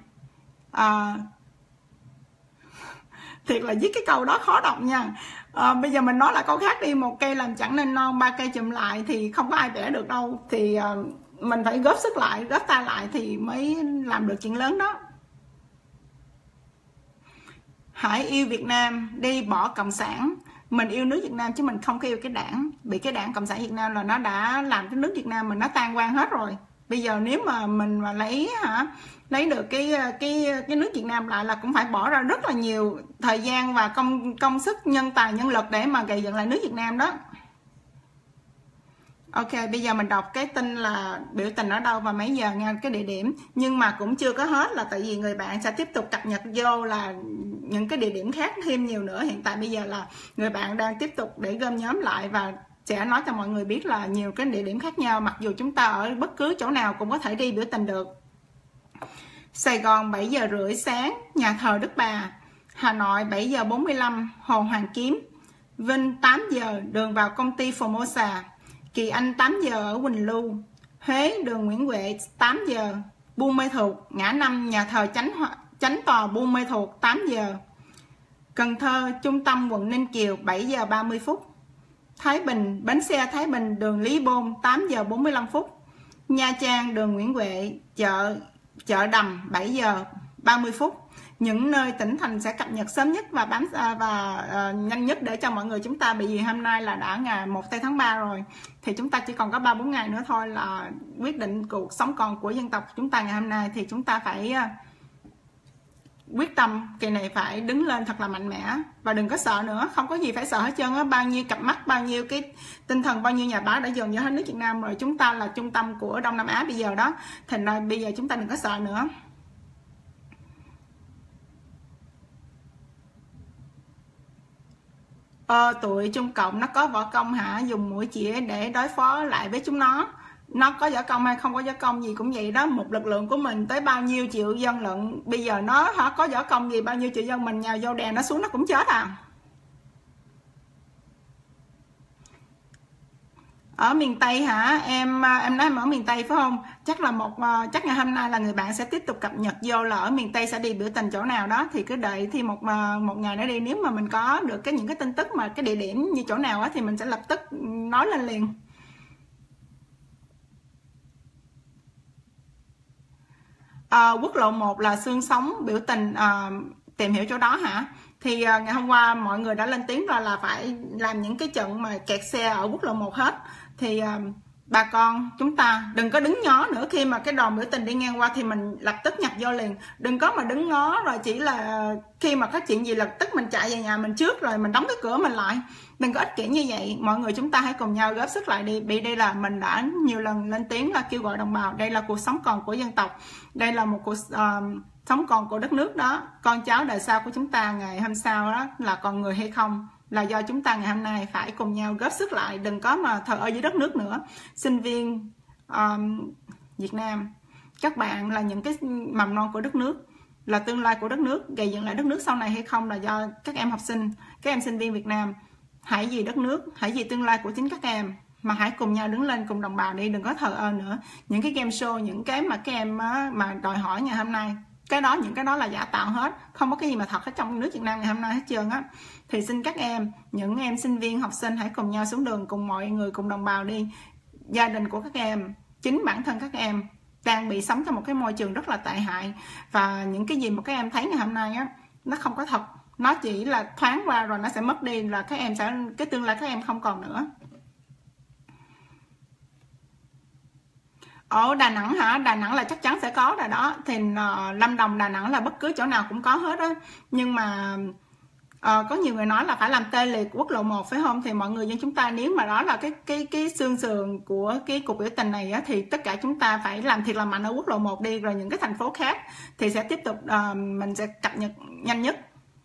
Thiệt là viết cái câu đó khó đọc nha. Bây giờ mình nói là câu khác đi. Một cây làm chẳng nên non, ba cây chậm lại thì không có ai vẽ được đâu. Thì mình phải góp sức lại, góp tay lại thì mới làm được chuyện lớn đó. Hãy yêu Việt Nam, đi bỏ cộng sản. Mình yêu nước Việt Nam chứ mình không có yêu cái đảng. Bị cái đảng Cộng sản Việt Nam là nó đã làm cái nước Việt Nam mình nó tan hoang hết rồi. Bây giờ nếu mà mình mà lấy được cái nước Việt Nam lại là cũng phải bỏ ra rất là nhiều thời gian và công sức, nhân tài, nhân lực để mà gây dựng lại nước Việt Nam đó. Ok, bây giờ mình đọc cái tin là biểu tình ở đâu và mấy giờ nha, cái địa điểm. Nhưng mà cũng chưa có hết, là tại vì người bạn sẽ tiếp tục cập nhật vô là những cái địa điểm khác thêm nhiều nữa. Hiện tại bây giờ là người bạn đang tiếp tục để gom nhóm lại và sẽ nói cho mọi người biết là nhiều cái địa điểm khác nhau, mặc dù chúng ta ở bất cứ chỗ nào cũng có thể đi biểu tình được. Sài Gòn 7 giờ rưỡi sáng, nhà thờ Đức Bà. Hà Nội 7 giờ 45, Hồ Hoàn Kiếm. Vinh 8 giờ, đường vào công ty Formosa. Kỳ Anh 8 giờ ở Quỳnh Lưu. Huế, đường Nguyễn Huệ 8 giờ. Buôn Mê Thuột, ngã 5 nhà thờ Chánh tòa Buôn Mê Thuột 8 giờ. Cần Thơ, trung tâm quận Ninh Kiều 7 giờ 30 phút. Thái Bình, bến xe Thái Bình, đường Lý Bôn 8 giờ 45 phút. Nha Trang, đường Nguyễn Huệ, chợ Đầm 7 giờ 30 phút. Những nơi tỉnh thành sẽ cập nhật sớm nhất và nhanh nhất để cho mọi người chúng ta, bởi vì hôm nay là đã ngày 1 tháng 3 rồi, thì chúng ta chỉ còn có 3-4 ngày nữa thôi là quyết định cuộc sống còn của dân tộc chúng ta ngày hôm nay. Thì chúng ta phải quyết tâm kỳ này phải đứng lên thật là mạnh mẽ và đừng có sợ nữa, không có gì phải sợ hết trơn á. Bao nhiêu cặp mắt, bao nhiêu cái tinh thần, bao nhiêu nhà báo đã dồn vào hết nước Việt Nam rồi, chúng ta là trung tâm của Đông Nam Á bây giờ đó, thành ra bây giờ chúng ta đừng có sợ nữa. Tụi Trung Cộng nó có võ công hả? Dùng mũi chĩa để đối phó lại với chúng nó có võ công hay không có võ công gì cũng vậy đó. Một lực lượng của mình tới bao nhiêu triệu dân lận, bây giờ nó có võ công gì, bao nhiêu triệu dân mình nhào vô đèn nó xuống nó cũng chết à. Ở miền Tây hả? Em nói em ở miền Tây phải không? Chắc ngày hôm nay là người bạn sẽ tiếp tục cập nhật vô là ở miền Tây sẽ đi biểu tình chỗ nào đó, thì cứ đợi thêm một ngày nữa đi. Nếu mà mình có được những cái tin tức mà cái địa điểm như chỗ nào á thì mình sẽ lập tức nói lên liền. Quốc lộ 1 là xương sống biểu tình, tìm hiểu chỗ đó hả? Thì ngày hôm qua mọi người đã lên tiếng rồi là phải làm những cái trận mà kẹt xe ở quốc lộ 1 hết. Thì bà con chúng ta đừng có đứng ngó nữa, khi mà cái đoàn biểu tình đi ngang qua thì mình lập tức nhập vô liền. Đừng có mà đứng ngó rồi chỉ là khi mà có chuyện gì lập tức mình chạy về nhà mình trước rồi mình đóng cái cửa mình lại. Đừng có ích kỷ như vậy. Mọi người chúng ta hãy cùng nhau góp sức lại đi. Vì đây là mình đã nhiều lần lên tiếng là kêu gọi đồng bào, đây là cuộc sống còn của dân tộc, đây là một cuộc sống còn của đất nước đó. Con cháu đời sau của chúng ta ngày hôm sau đó là còn người hay không là do chúng ta ngày hôm nay phải cùng nhau góp sức lại. Đừng có mà thờ ơ dưới đất nước nữa. Sinh viên Việt Nam, các bạn là những cái mầm non của đất nước, là tương lai của đất nước, gây dựng lại đất nước sau này hay không là do các em học sinh, các em sinh viên Việt Nam. Hãy vì đất nước, hãy vì tương lai của chính các em mà hãy cùng nhau đứng lên cùng đồng bào đi, đừng có thờ ơ nữa. Những cái game show, những cái mà các em mà đòi hỏi ngày hôm nay, những cái đó là giả tạo hết, không có cái gì mà thật hết trong nước Việt Nam ngày hôm nay hết trơn á. Thì xin các em, những em sinh viên học sinh hãy cùng nhau xuống đường, cùng mọi người, cùng đồng bào đi. Gia đình của các em, chính bản thân các em đang bị sống trong một cái môi trường rất là tệ hại, và những cái gì mà các em thấy ngày hôm nay á, nó không có thật, nó chỉ là thoáng qua rồi nó sẽ mất đi, là các em sẽ, cái tương lai các em không còn nữa. Ở Đà Nẵng hả? Đà Nẵng là chắc chắn sẽ có rồi đó. Thì Lâm Đồng, Đà Nẵng là bất cứ chỗ nào cũng có hết á. Nhưng mà có nhiều người nói là phải làm tê liệt quốc lộ 1 phải không? Thì mọi người dân chúng ta, nếu mà đó là cái xương sườn của cái cuộc biểu tình này á, thì tất cả chúng ta phải làm thiệt là mạnh ở quốc lộ 1 đi, rồi những cái thành phố khác thì sẽ tiếp tục mình sẽ cập nhật nhanh nhất.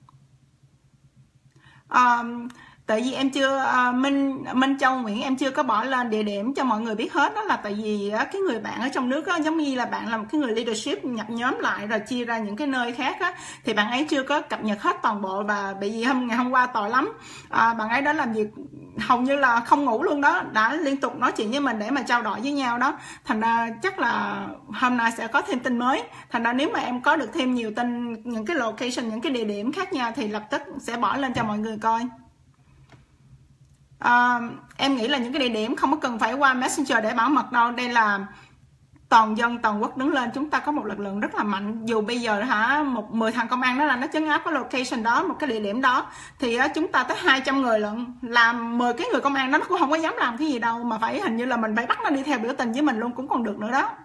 Tại vì em chưa Minh Châu Nguyễn em chưa có bỏ lên địa điểm cho mọi người biết hết, đó là tại vì cái người bạn ở trong nước á, giống như là bạn là một cái người leadership nhập nhóm lại rồi chia ra những cái nơi khác á, thì bạn ấy chưa có cập nhật hết toàn bộ. Và bởi vì ngày hôm qua tội lắm, bạn ấy đã làm việc hầu như là không ngủ luôn đó, đã liên tục nói chuyện với mình để mà trao đổi với nhau đó. Thành ra chắc là hôm nay sẽ có thêm tin mới. Thành ra nếu mà em có được thêm nhiều tin, những cái location, những cái địa điểm khác nhau thì lập tức sẽ bỏ lên cho mọi người coi. Em nghĩ là những cái địa điểm không có cần phải qua Messenger để bảo mật đâu. Đây là toàn dân, toàn quốc đứng lên, chúng ta có một lực lượng rất là mạnh. Dù bây giờ 10 thằng công an đó là nó trấn áp cái location đó, một cái địa điểm đó, thì chúng ta tới 200 người lận, làm 10 cái người công an đó nó cũng không có dám làm cái gì đâu, mà phải hình như là mình phải bắt nó đi theo biểu tình với mình luôn cũng còn được nữa đó.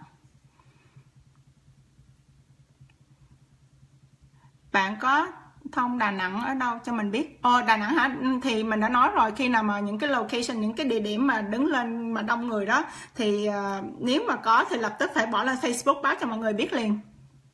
Bạn có thông Đà Nẵng ở đâu cho mình biết? Đà Nẵng hả? Thì mình đã nói rồi, khi nào mà những cái location, những cái địa điểm mà đứng lên mà đông người đó thì nếu mà có thì lập tức phải bỏ lên Facebook báo cho mọi người biết liền.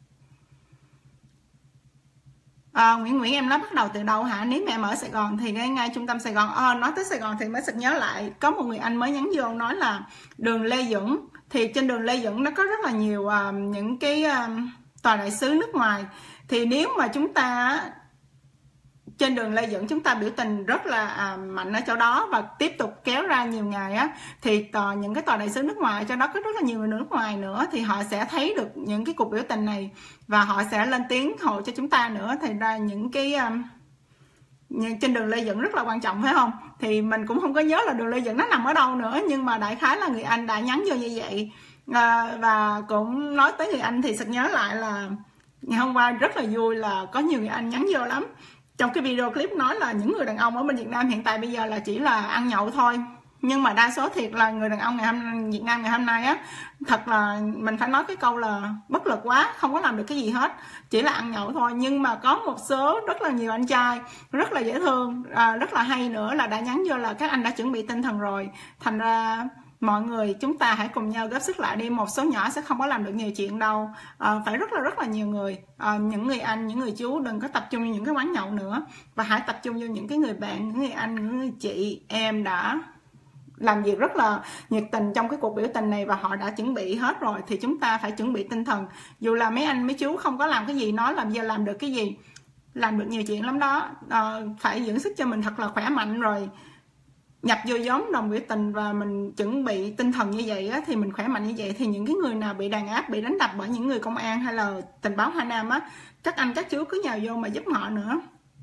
Nguyễn em nói bắt đầu từ đâu hả? Nếu mà em ở Sài Gòn thì ngay trung tâm Sài Gòn. Nói tới Sài Gòn thì mới sực nhớ lại, có một người anh mới nhắn vô nói là đường Lê Duẩn, thì trên đường Lê Duẩn nó có rất là nhiều những cái tòa đại sứ nước ngoài. Thì nếu mà chúng ta trên đường Lê Duẩn chúng ta biểu tình rất là mạnh ở chỗ đó và tiếp tục kéo ra nhiều ngày á, thì những cái tòa đại sứ nước ngoài ở chỗ đó có rất là nhiều người nước ngoài nữa, thì họ sẽ thấy được những cái cuộc biểu tình này và họ sẽ lên tiếng hộ cho chúng ta nữa. Thì ra những cái trên đường Lê Duẩn rất là quan trọng, phải không? Thì mình cũng không có nhớ là đường Lê Duẩn nó nằm ở đâu nữa, nhưng mà đại khái là người Anh đã nhắn vô như vậy. Và cũng nói tới người Anh thì sực nhớ lại là ngày hôm qua rất là vui là có nhiều người Anh nhắn vô lắm. Trong cái video clip nói là những người đàn ông ở bên Việt Nam hiện tại bây giờ là chỉ là ăn nhậu thôi, nhưng mà đa số thiệt là người đàn ông Việt Nam ngày hôm nay á, thật là mình phải nói cái câu là bất lực quá, không có làm được cái gì hết, chỉ là ăn nhậu thôi. Nhưng mà có một số rất là nhiều anh trai rất là dễ thương, rất là hay nữa là đã nhắn vô là các anh đã chuẩn bị tinh thần rồi, thành ra mọi người chúng ta hãy cùng nhau góp sức lại đi, một số nhỏ sẽ không có làm được nhiều chuyện đâu, phải rất là nhiều người. Những người anh, những người chú đừng có tập trung vào những cái quán nhậu nữa, và hãy tập trung vào những cái người bạn, những người anh, những người chị em đã làm việc rất là nhiệt tình trong cái cuộc biểu tình này và họ đã chuẩn bị hết rồi, thì chúng ta phải chuẩn bị tinh thần. Dù là mấy anh mấy chú không có làm cái gì, nói làm giờ làm được cái gì, làm được nhiều chuyện lắm đó. Phải dưỡng sức cho mình thật là khỏe mạnh rồi nhập vô nhóm đồng biểu tình và mình chuẩn bị tinh thần như vậy á, thì mình khỏe mạnh như vậy thì những cái người nào bị đàn áp, bị đánh đập bởi những người công an hay là tình báo Hà Nam á, các anh các chú cứ nhào vô mà giúp họ nữa.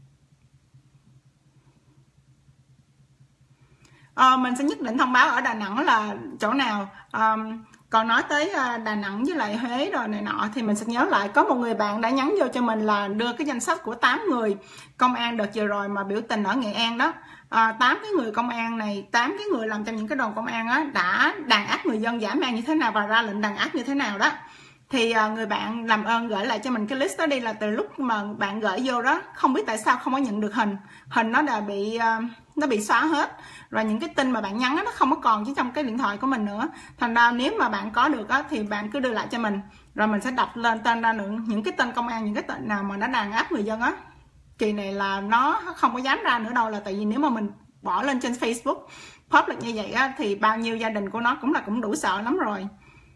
Mình sẽ nhất định thông báo ở Đà Nẵng là chỗ nào. Còn nói tới Đà Nẵng với lại Huế rồi này nọ thì mình sẽ nhớ lại có một người bạn đã nhắn vô cho mình là đưa cái danh sách của 8 người công an đợt vừa rồi mà biểu tình ở Nghệ An đó. 8 cái người công an này, 8 cái người làm trong những cái đồn công an á, đã đàn áp người dân dã man như thế nào và ra lệnh đàn áp như thế nào đó. Thì người bạn làm ơn gửi lại cho mình cái list đó đi, là từ lúc mà bạn gửi vô đó không biết tại sao không có nhận được hình nó đã bị xóa hết rồi, những cái tin mà bạn nhắn đó, nó không có còn chứ trong cái điện thoại của mình nữa. Thành ra nếu mà bạn có được á, thì bạn cứ đưa lại cho mình rồi mình sẽ đọc lên tên ra những cái tên công an, những cái tên nào mà nó đàn áp người dân á. Kỳ này là nó không có dám ra nữa đâu, là tại vì nếu mà mình bỏ lên trên Facebook public như vậy á, thì bao nhiêu gia đình của nó cũng đủ sợ lắm rồi.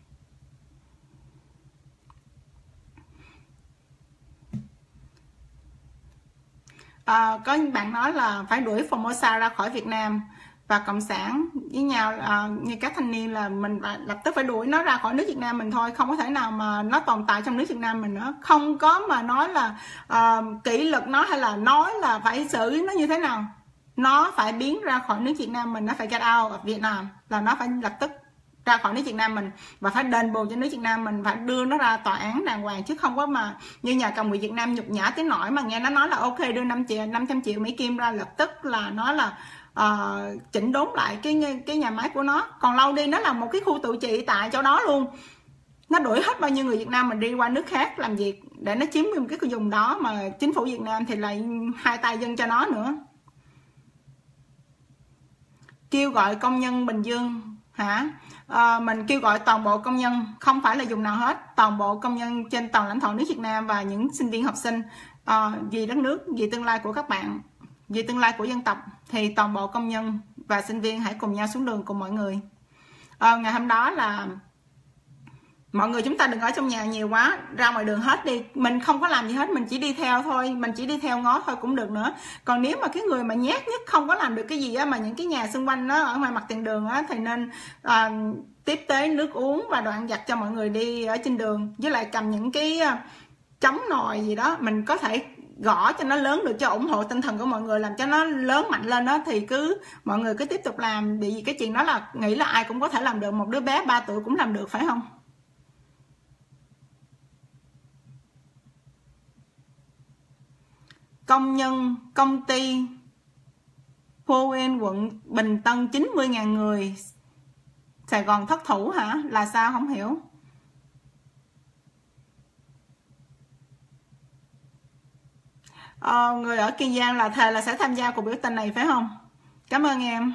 Có bạn nói là phải đuổi Formosa ra khỏi Việt Nam và cộng sản với nhau, như các thanh niên là mình lập tức phải đuổi nó ra khỏi nước Việt Nam mình thôi, không có thể nào mà nó tồn tại trong nước Việt Nam mình nữa. Không có mà nói là kỷ luật nó hay là nói là phải xử lý nó như thế nào, nó phải biến ra khỏi nước Việt Nam mình, nó phải get out of Việt Nam, là nó phải lập tức ra khỏi nước Việt Nam mình và phải đền bù cho nước Việt Nam mình, phải đưa nó ra tòa án đàng hoàng, chứ không có mà như nhà cầm quyền Việt Nam nhục nhã tới nỗi mà nghe nó nói là ok đưa 500 triệu Mỹ Kim ra, lập tức là nó là chỉnh đốn lại cái nhà máy của nó. Còn lâu đi nó là một cái khu tự trị tại chỗ đó luôn, nó đuổi hết bao nhiêu người Việt Nam mình đi qua nước khác làm việc để nó chiếm một cái vùng đó, mà chính phủ Việt Nam thì lại hai tay dâng cho nó nữa. Kêu gọi công nhân Bình Dương hả? Mình kêu gọi toàn bộ công nhân, không phải là vùng nào hết, toàn bộ công nhân trên toàn lãnh thổ nước Việt Nam và những sinh viên học sinh, vì đất nước, vì tương lai của các bạn, vì tương lai của dân tộc, thì toàn bộ công nhân và sinh viên hãy cùng nhau xuống đường cùng mọi người. Ngày hôm đó là mọi người chúng ta đừng ở trong nhà nhiều quá, ra ngoài đường hết đi. Mình không có làm gì hết, mình chỉ đi theo thôi, mình chỉ đi theo ngó thôi cũng được nữa. Còn nếu mà cái người mà nhát nhất không có làm được cái gì á, mà những cái nhà xung quanh nó ở ngoài mặt tiền đường á, thì nên tiếp tế nước uống và đồ ăn vặt cho mọi người đi ở trên đường, với lại cầm những cái chống nồi gì đó, mình có thể gõ cho nó lớn được, cho ủng hộ tinh thần của mọi người, làm cho nó lớn mạnh lên đó, thì mọi người cứ tiếp tục làm. Vì cái chuyện đó là nghĩ là ai cũng có thể làm được, một đứa bé 3 tuổi cũng làm được, phải không? Công nhân công ty Poen quận Bình Tân 90.000 người Sài Gòn thất thủ hả? Là sao không hiểu? Người ở Kiên Giang là thề là sẽ tham gia cuộc biểu tình này phải không? Cảm ơn em.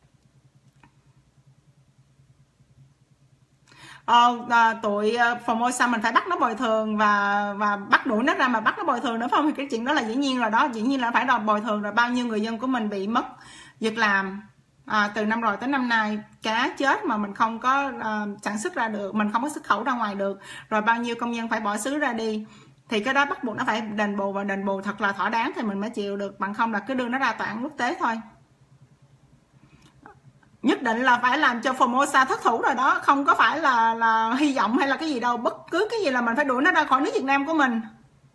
Tụi Formosa mình phải bắt nó bồi thường và bắt đuổi nó ra, mà bắt nó bồi thường nữa phải không? Thì cái chuyện đó là dĩ nhiên rồi đó, dĩ nhiên là phải đòi bồi thường rồi. Bao nhiêu người dân của mình bị mất việc làm từ năm rồi tới năm nay, cá chết mà mình không có sản xuất ra được, mình không có xuất khẩu ra ngoài được, rồi bao nhiêu công nhân phải bỏ xứ ra đi. thì cái đó bắt buộc nó phải đền bù, và đền bù thật là thỏa đáng thì mình mới chịu được, bằng không là cứ đưa nó ra tòa án quốc tế thôi. Nhất định là phải làm cho Formosa thất thủ rồi đó, không có phải là hy vọng hay là cái gì đâu, bất cứ cái gì là mình phải đuổi nó ra khỏi nước Việt Nam của mình.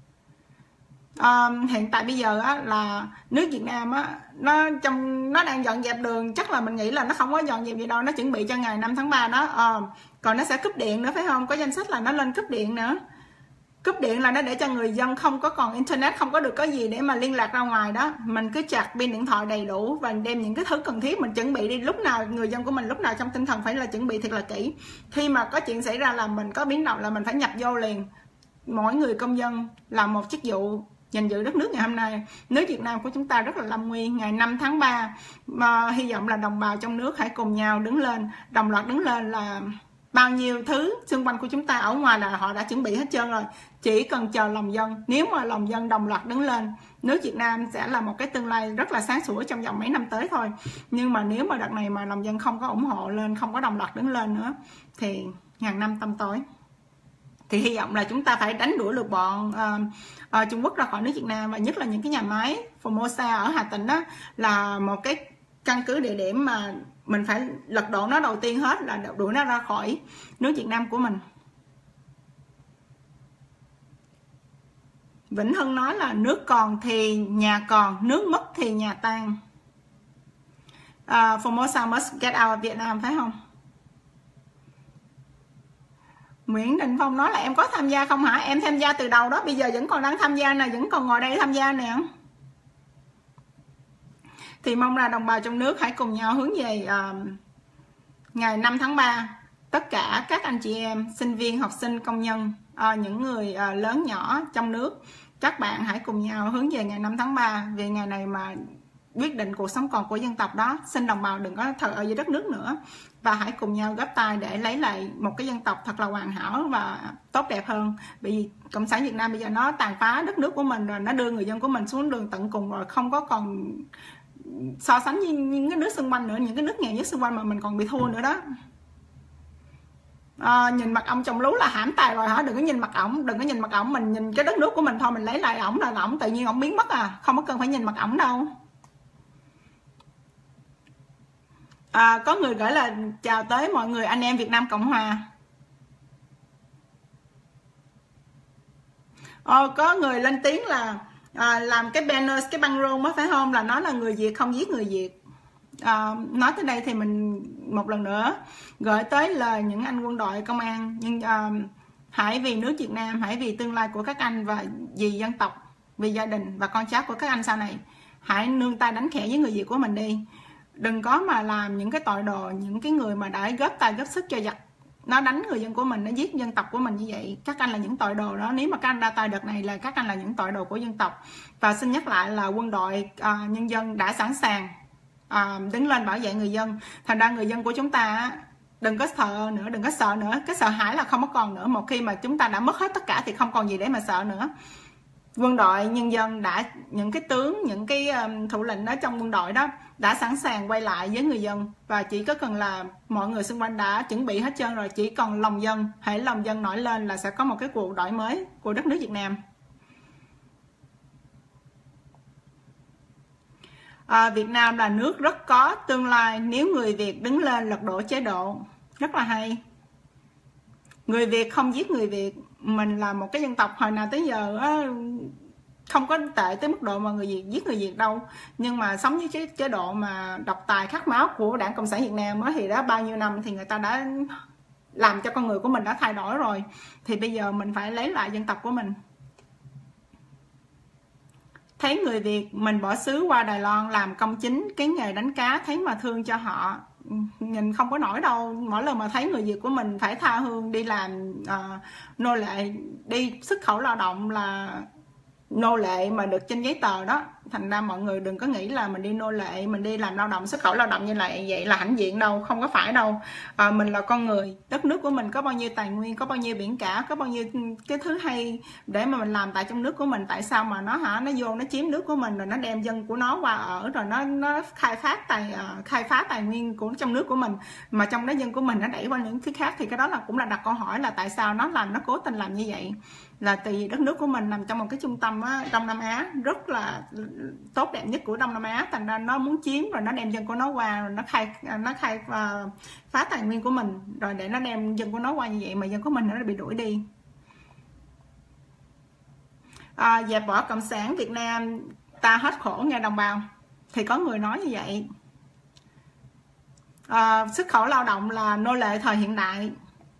Hiện tại bây giờ á, là nước Việt Nam á, nó đang dọn dẹp đường, chắc là mình nghĩ là nó không có dọn dẹp gì đâu, nó chuẩn bị cho ngày 5 tháng 3 đó. Còn nó sẽ cúp điện nữa phải không, có danh sách là nó lên cúp điện nữa. Cúp điện là nó để cho người dân không có còn internet, không có được có gì để mà liên lạc ra ngoài đó. Mình cứ chặt pin điện thoại đầy đủ và đem những cái thứ cần thiết mình chuẩn bị đi, lúc nào người dân của mình lúc nào trong tinh thần phải là chuẩn bị thật là kỹ. Khi mà có chuyện xảy ra là mình có biến động là mình phải nhập vô liền. Mỗi người công dân là một chức vụ gìn giữ đất nước ngày hôm nay. Nước Việt Nam của chúng ta rất là lâm nguy. Ngày 5 tháng 3 mà hy vọng là đồng bào trong nước hãy cùng nhau đứng lên, đồng loạt đứng lên, là bao nhiêu thứ xung quanh của chúng ta ở ngoài là họ đã chuẩn bị hết trơn rồi, chỉ cần chờ lòng dân. Nếu mà lòng dân đồng loạt đứng lên, nước Việt Nam sẽ là một cái tương lai rất là sáng sủa trong vòng mấy năm tới thôi. Nhưng mà nếu mà đợt này mà lòng dân không có ủng hộ lên, không có đồng loạt đứng lên nữa thì ngàn năm tăm tối. Thì hy vọng là chúng ta phải đánh đuổi được bọn Trung Quốc ra khỏi nước Việt Nam, và nhất là những cái nhà máy Formosa ở Hà Tĩnh đó là một cái căn cứ địa điểm mà mình phải lật đổ nó đầu tiên hết, là đuổi nó ra khỏi nước Việt Nam của mình. Vĩnh Hưng nói là nước còn thì nhà còn, nước mất thì nhà tan. Formosa must get out of Vietnam phải không? Nguyễn Đình Phong nói là em có tham gia không hả? Em tham gia từ đầu đó, bây giờ vẫn còn đang tham gia nè, vẫn còn ngồi đây tham gia nè. Thì mong là đồng bào trong nước hãy cùng nhau hướng về ngày 5 tháng 3. Tất cả các anh chị em, sinh viên, học sinh, công nhân, những người lớn nhỏ trong nước, các bạn hãy cùng nhau hướng về ngày 5 tháng 3. Vì ngày này mà quyết định cuộc sống còn của dân tộc đó. Xin đồng bào đừng có thờ ở dưới đất nước nữa, và hãy cùng nhau góp tay để lấy lại một cái dân tộc thật là hoàn hảo và tốt đẹp hơn. Vì Cộng sản Việt Nam bây giờ nó tàn phá đất nước của mình rồi, nó đưa người dân của mình xuống đường tận cùng rồi, không có còn so sánh với những cái nước xung quanh nữa, những cái nước nghèo nhất xung quanh mà mình còn bị thua nữa đó. Nhìn mặt ông chồng lú là hãm tài rồi hả? Đừng có nhìn mặt ổng, đừng có nhìn mặt ổng, mình nhìn cái đất nước của mình thôi, mình lấy lại ổng là ổng tự nhiên ổng biến mất à, không có cần phải nhìn mặt ổng đâu. Có người gửi là chào tới mọi người anh em Việt Nam Cộng Hòa. Có người lên tiếng là làm cái banner, cái băng rôn đó phải không, là nói là người Việt không giết người Việt. Nói tới đây thì mình một lần nữa gửi tới lời những anh quân đội công an, nhưng hãy vì nước Việt Nam, hãy vì tương lai của các anh và vì dân tộc, vì gia đình và con cháu của các anh sau này, hãy nương tay đánh khẽ với người Việt của mình đi. Đừng có mà làm những cái tội đồ, những cái người mà đã góp tay góp sức cho giặc nó đánh người dân của mình, nó giết dân tộc của mình như vậy. Các anh là những tội đồ đó. Nếu mà các anh ra tay đợt này là các anh là những tội đồ của dân tộc. Và xin nhắc lại là quân đội nhân dân đã sẵn sàng đứng lên bảo vệ người dân. Thành ra người dân của chúng ta đừng có sợ nữa, đừng có sợ nữa. Cái sợ hãi là không có còn nữa. Một khi mà chúng ta đã mất hết tất cả thì không còn gì để mà sợ nữa. Quân đội nhân dân đã, những cái tướng, những cái thủ lĩnh đó trong quân đội đó đã sẵn sàng quay lại với người dân, và chỉ có cần là mọi người xung quanh đã chuẩn bị hết trơn rồi, chỉ còn lòng dân, hãy lòng dân nổi lên là sẽ có một cái cuộc đổi mới của đất nước Việt Nam. Việt Nam là nước rất có tương lai nếu người Việt đứng lên lật đổ chế độ. Rất là hay. Người Việt không giết người Việt. Mình là một cái dân tộc hồi nào tới giờ không có tệ tới mức độ mà người Việt giết người Việt đâu. Nhưng mà sống với cái chế độ mà độc tài khát máu của Đảng Cộng sản Việt Nam thì đã bao nhiêu năm thì người ta đã làm cho con người của mình đã thay đổi rồi. Thì bây giờ mình phải lấy lại dân tộc của mình. Thấy người Việt mình bỏ xứ qua Đài Loan làm công chính cái nghề đánh cá, thấy mà thương cho họ, nhìn không có nổi đâu. Mỗi lần mà thấy người Việt của mình phải tha hương đi làm nô lệ, đi xuất khẩu lao động là nô lệ mà được trên giấy tờ đó, Thành ra mọi người đừng có nghĩ là mình đi nô lệ, mình đi làm lao động, xuất khẩu lao động như vậy là hãnh diện đâu, không có phải đâu. Mình là con người, đất nước của mình có bao nhiêu tài nguyên, có bao nhiêu biển cả, có bao nhiêu cái thứ hay để mà mình làm tại trong nước của mình. Tại sao mà nó vô nó chiếm nước của mình, rồi nó đem dân của nó qua ở, rồi nó khai phá tài nguyên của trong nước của mình, mà trong đó dân của mình nó đẩy qua những thứ khác. Thì cái đó là cũng là đặt câu hỏi là tại sao nó cố tình làm như vậy. Là tại vì đất nước của mình nằm trong một cái trung tâm Đông Nam Á rất là tốt đẹp nhất của Đông Nam Á, thành ra nó muốn chiếm, rồi nó đem dân của nó qua, rồi nó phá tài nguyên của mình, rồi để nó đem dân của nó qua như vậy, mà dân của mình nó bị đuổi đi. Dẹp bỏ cộng sản Việt Nam ta hết khổ nghe đồng bào, thì có người nói như vậy. Xuất khẩu lao động là nô lệ thời hiện đại.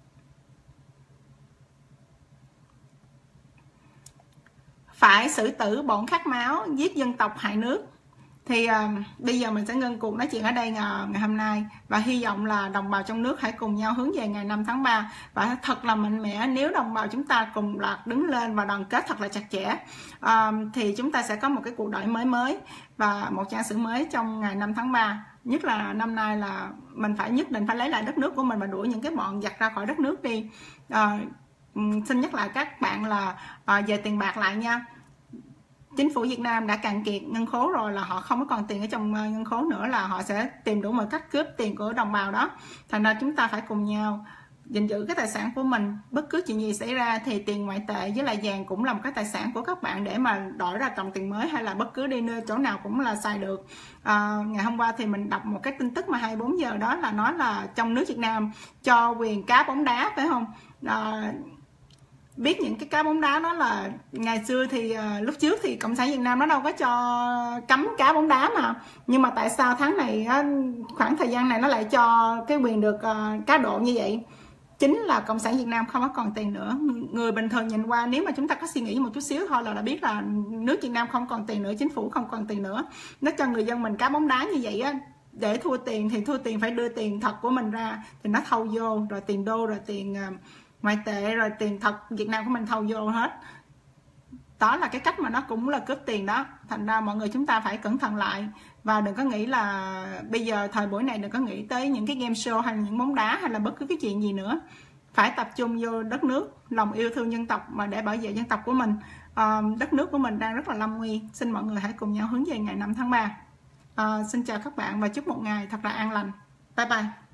Phải xử tử bọn khát máu, giết dân tộc hại nước. Thì bây giờ mình sẽ ngưng cuộc nói chuyện ở đây ngày hôm nay, và hy vọng là đồng bào trong nước hãy cùng nhau hướng về ngày 5 tháng 3 và thật là mạnh mẽ. Nếu đồng bào chúng ta cùng loạt đứng lên và đoàn kết thật là chặt chẽ, thì chúng ta sẽ có một cái cuộc đổi mới và một trang sử mới trong ngày 5 tháng 3. Nhất là năm nay là mình nhất định phải lấy lại đất nước của mình và đuổi những cái bọn giặc ra khỏi đất nước đi. Xin nhắc lại các bạn là về tiền bạc lại nha. Chính phủ Việt Nam đã cạn kiệt ngân khố rồi, là họ không có còn tiền ở trong ngân khố nữa, là họ sẽ tìm đủ mọi cách cướp tiền của đồng bào đó. Thành ra chúng ta phải cùng nhau gìn giữ cái tài sản của mình. Bất cứ chuyện gì xảy ra thì tiền ngoại tệ với lại vàng cũng là một cái tài sản của các bạn để mà đổi ra đồng tiền mới, hay là bất cứ đi nơi chỗ nào cũng là xài được. Ngày hôm qua thì mình đọc một cái tin tức mà 24 giờ đó là nói là trong nước Việt Nam cho quyền cá bóng đá, phải không? Biết những cái cá bóng đá đó là ngày xưa thì lúc trước thì cộng sản Việt Nam nó đâu có cho cấm cá bóng đá mà, nhưng mà tại sao tháng này khoảng thời gian này nó lại cho cái quyền được cá độ như vậy? Chính là cộng sản Việt Nam không có còn tiền nữa. Người bình thường nhìn qua, nếu mà chúng ta có suy nghĩ một chút xíu thôi là đã biết là nước Việt Nam không còn tiền nữa, chính phủ không còn tiền nữa. Nó cho người dân mình cá bóng đá như vậy á, để thua tiền thì thua tiền phải đưa tiền thật của mình ra, thì nó thâu vô, rồi tiền đô, rồi tiền ngoại tệ, rồi tiền thật Việt Nam của mình thâu vô hết. Đó là cái cách mà nó cũng là cướp tiền đó. Thành ra mọi người chúng ta phải cẩn thận lại, và đừng có nghĩ là bây giờ thời buổi này đừng có nghĩ tới những cái game show hay là những bóng đá hay là bất cứ cái chuyện gì nữa. Phải tập trung vô đất nước, lòng yêu thương dân tộc mà để bảo vệ dân tộc của mình. Đất nước của mình đang rất là lâm nguy. Xin mọi người hãy cùng nhau hướng về ngày 5 tháng 3. Xin chào các bạn và chúc một ngày thật là an lành. Bye bye.